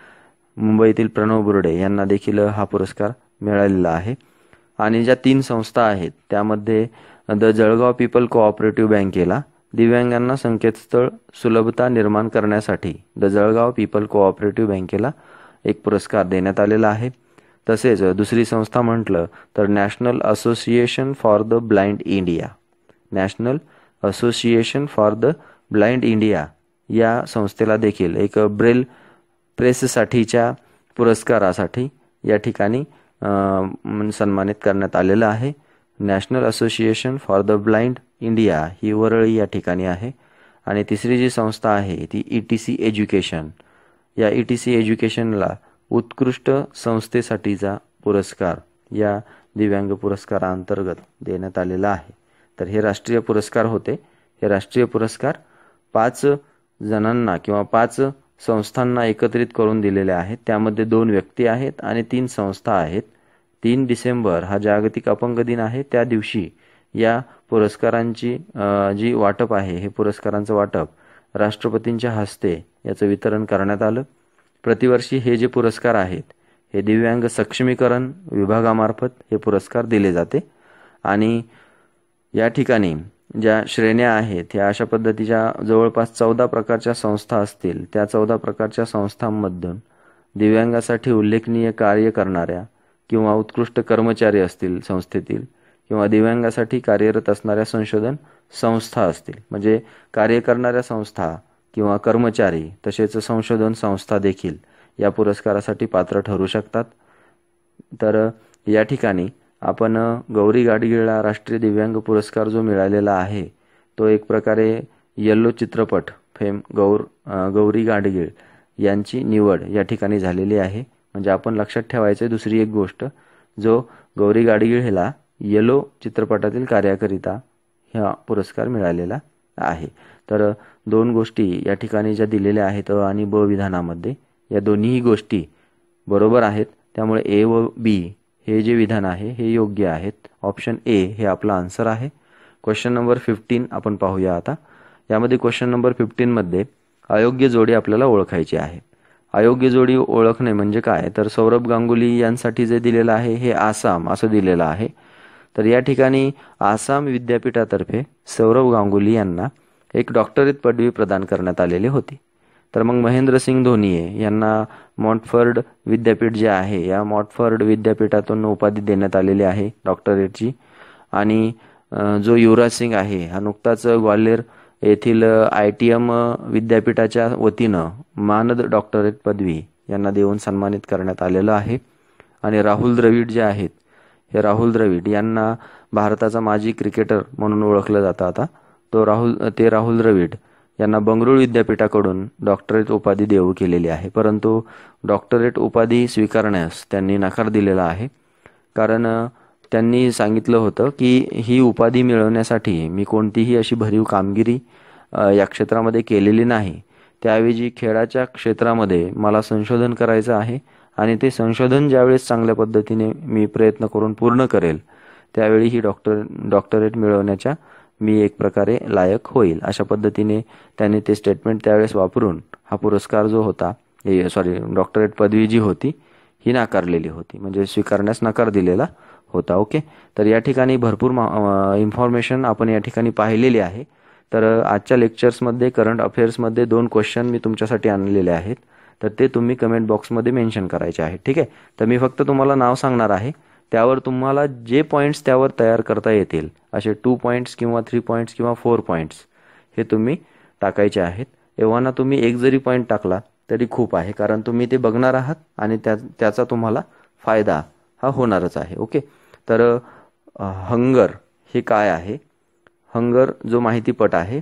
मुंबईतील प्रणव बुर्डे यांना देखील हा पुरस्कार मिळालेला आहे। आणि ज्या तीन संस्था आहेत त्यामध्ये द जळगाव पीपल कोऑपरेटिव्ह बँकेला दिव्यांगांना संकेतस्थळ सुलभता निर्माण करण्यासाठी द जळगाव पीपल कोऑपरेटिव्ह बँकेला एक पुरस्कार देण्यात आलेला आहे। तसेच दुसरी संस्था म्हटलं तर national association for the blind India national association for the blind India या संस्थेला देखील एक ब्रेल प्रेससाठीच्या पुरस्कारासाठी या ठिकाणी सन्मानित करण्यात आलेलं आहे। National association for the blind India ही वरळी या ठिकाणी आहे। आणि तिसरी जी संस्था आहे ती ई टी सी एज्युकेशन, या ई टी सी एज्युकेशनला उत्कृष्ट संस्थेसाठीचा पुरस्कार या दिव्यांग पुरस्कारांतर्गत देण्यात आलेला आहे। तर हे राष्ट्रीय पुरस्कार होते। हे राष्ट्रीय पुरस्कार पाच जणांना किंवा पाच संस्थांना एकत्रित करून दिलेले आहेत। त्यामध्ये दोन व्यक्ती आहेत आणि तीन संस्था आहेत। तीन डिसेंबर हा जागतिक अपंग दिन आहे, त्या दिवशी या पुरस्कारांची जी वाटप आहे हे पुरस्कारांचं वाटप राष्ट्रपतींच्या हस्ते याचं वितरण करण्यात आलं. प्रतिवर्षी हे जे पुरस्कार आहेत हे दिव्यांग सक्षमीकरण विभागामार्फत हे पुरस्कार दिले जाते आणि या ठिकाणी ज्या श्रेण्या आहेत ह्या अशा पद्धतीच्या जवळपास चौदा प्रकारच्या संस्था असतील. त्या चौदा प्रकारच्या संस्थांमधून दिव्यांगासाठी उल्लेखनीय कार्य करणाऱ्या किंवा उत्कृष्ट कर्मचारी असतील संस्थेतील किंवा दिव्यांगासाठी कार्यरत असणाऱ्या संशोधन संस्था असतील, म्हणजे कार्य करणाऱ्या संस्था किंवा कर्मचारी तसेच संशोधन संस्था देखील या पुरस्कारासाठी पात्र ठरू शकतात. तर या ठिकाणी आपण गौरी गाडगीळला राष्ट्रीय दिव्यांग पुरस्कार जो मिळालेला आहे तो एक प्रकारे येल्लो चित्रपट फेम गौर गौरी गाडगीळ यांची निवड या ठिकाणी झालेली आहे. म्हणजे आपण लक्षात ठेवायचं दुसरी एक गोष्ट, जो गौरी गाडगीळ हिला येलो चित्रपटातील कार्याकरिता हा पुरस्कार मिळालेला आहे. तर दोन गोष्टी या ठिकाणी ज्या दिलेल्या आहेत अ आणि ब विधानामध्ये, या दोन्ही गोष्टी बरोबर आहेत. त्यामुळे ए व बी हे जे विधान आहे हे योग्य आहेत. ऑप्शन ए हे आपला आन्सर आहे. क्वेश्चन नंबर फिफ्टीन आपण पाहूया आता. यामध्ये क्वेश्चन नंबर फिफ्टीनमध्ये अयोग्य जोडी आपल्याला ओळखायची आहे. अयोग्य जोडी ओळखणे म्हणजे काय, तर सौरभ गांगुली यांसाठी जे दिलेलं आहे हे आसाम असं दिलेलं आहे. तर या ठिकाणी आसाम विद्यापीठातर्फे सौरभ गांगुली यांना एक डॉक्टरेट पदवी प्रदान करण्यात आलेली होती. तर मग महेंद्रसिंग धोनीये यांना मॉन्टफर्ड विद्यापीठ जे आहे या मॉन्टफर्ड विद्यापीठातून उपाधी देण्यात आलेली आहे डॉक्टरेटची. आणि जो युवराज सिंग आहे हा नुकताच ग्वाल्हेर येथील आय टी एम विद्यापीठाच्या वतीनं मानद डॉक्टरेट पदवी यांना देऊन सन्मानित करण्यात आलेलं आहे. आणि राहुल द्रविड जे आहेत हे राहुल द्रविड यांना भारताचा माजी क्रिकेटर म्हणून ओळखलं जातं आता. तो राहुल ते राहुल द्रविड यांना बंगळुरू विद्यापीठाकडून डॉक्टरेट उपाधी देऊ केलेली आहे, परंतु डॉक्टरेट उपाधी स्वीकारण्यास त्यांनी नकार दिलेला आहे. कारण त्यांनी सांगितलं होतं की ही उपाधी मिळवण्यासाठी मी कोणतीही अशी भरीव कामगिरी या क्षेत्रामध्ये केलेली नाही. त्याऐवजी खेळाच्या क्षेत्रामध्ये मला संशोधन करायचं आहे आणि ते संशोधन ज्यावेळेस चांगल्या पद्धतीने मी प्रयत्न करून पूर्ण करेल त्यावेळी ही डॉक्टर डॉक्टरेट मिळवण्याच्या मी एक प्रकारे लायक होईल, अशा पद्धतीने त्यांनी ते स्टेटमेंट त्यावेळेस वापरून हा पुरस्कार जो होता सॉरी डॉक्टरेट पदवी जी होती ही नाकारलेली होती, म्हणजे स्वीकारण्यास नकार दिलेला होता. ओके, तर या ठिकाणी भरपूर इन्फॉर्मेशन आपण या ठिकाणी पाहिलेली आहे. तर आजच्या लेक्चर्समध्ये करंट अफेअर्समध्ये दोन क्वेश्चन मी तुमच्यासाठी आणलेले आहेत, तर ते तुम्ही कमेंट बॉक्समध्ये मेन्शन करायचे आहेत. ठीक आहे, तर मी फक्त तुम्हाला नाव सांगणार आहे, त्यावर तुम्हाला जे पॉईंट्स त्यावर तयार करता येतील असे टू पॉईंट्स किंवा थ्री पॉईंट्स किंवा फोर पॉईंट्स हे तुम्ही टाकायचे आहेत. एव्हाना तुम्ही एक जरी पॉईंट टाकला तरी खूप आहे, कारण तुम्ही ते बघणार आहात आणि त्या त्याचा तुम्हाला फायदा हा होणारच आहे. ओके, तर हंगर हे काय आहे, हंगर जो माहितीपट आहे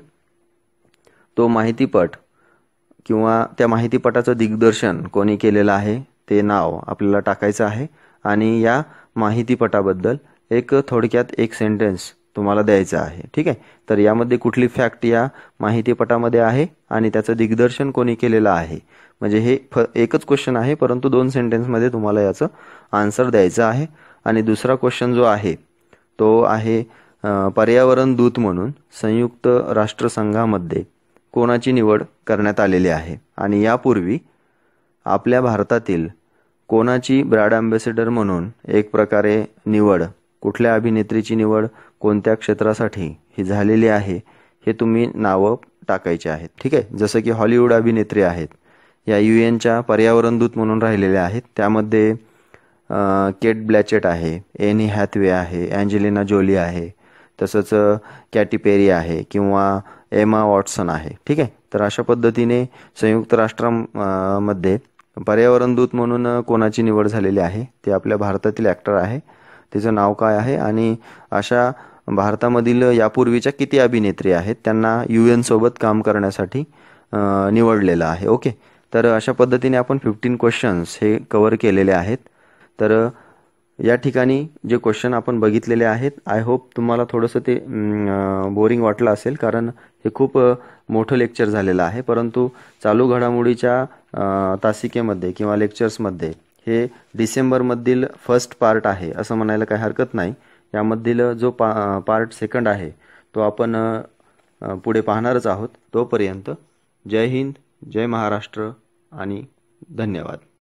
तो माहितीपट किंवा त्या माहितीपटाचं दिग्दर्शन कोणी केलेलं आहे ते नाव आपल्याला टाकायचं आहे आणि या माहितीपटाबद्दल एक थोडक्यात एक सेंटेन्स तुम्हाला द्यायचं आहे. ठीक आहे, तर यामध्ये कुठली फॅक्ट या माहितीपटामध्ये आहे आणि त्याचं दिग्दर्शन कोणी केलेलं आहे, म्हणजे हे फ एकच क्वेश्चन आहे परंतु दोन सेंटेन्समध्ये तुम्हाला याचं आन्सर द्यायचं आहे. आणि दुसरा क्वेश्चन जो आहे तो आहे पर्यावरण दूत म्हणून संयुक्त राष्ट्रसंघामध्ये कोणाची निवड करण्यात आलेली आहे आणि यापूर्वी आपल्या भारतातील कोणाची ब्रँड अँबॅसेडर म्हणून एक प्रकारे निवड, कुठल्या अभिनेत्रीची निवड कोणत्या क्षेत्रासाठी ही झालेली आहे हे तुम्ही नावं टाकायचे आहेत. ठीक आहे, जसं की हॉलिवूड अभिनेत्री आहेत या यू एनच्या पर्यावरण दूत म्हणून राहिलेल्या आहेत. त्यामध्ये केट ब्लॅचेट आहे, एनी हॅथवे आहे, अँजेलिना जोली आहे, तसंच कॅटी पेरी आहे किंवा एमा वॉटसन आहे. ठीक आहे, तर अशा पद्धतीने संयुक्त राष्ट्रांमध्ये पर्यावरण दूत म्हणून कोणाची निवड झालेली आहे ते आपल्या भारतातील ॲक्टर आहे, तिचं नाव काय आहे आणि अशा भारतामधील यापूर्वीच्या किती अभिनेत्री आहेत त्यांना यू एन सोबत काम करण्यासाठी निवडलेलं आहे. ओके, तर अशा पद्धतीने आपण फिफ्टीन क्वेश्चन्स हे कव्हर केलेले आहेत. तर या ठिकाणी जे क्वेश्चन आपण बघितलेले आहेत आय होप तुम्हाला थोडंसं ते बोरिंग वाटलं असेल, कारण हे खूप मोठं लेक्चर झालेलं आहे, परंतु चालू घडामोडीच्या तासिकेमध्ये किंवा लेक्चर्समध्ये हे डिसेंबरमधील फर्स्ट पार्ट आहे असं म्हणायला काही हरकत नाही. यामधील जो पा पार्ट सेकंड आहे तो आपण पुढे पाहणारच आहोत. तोपर्यंत जय हिंद, जय महाराष्ट्र आणि धन्यवाद.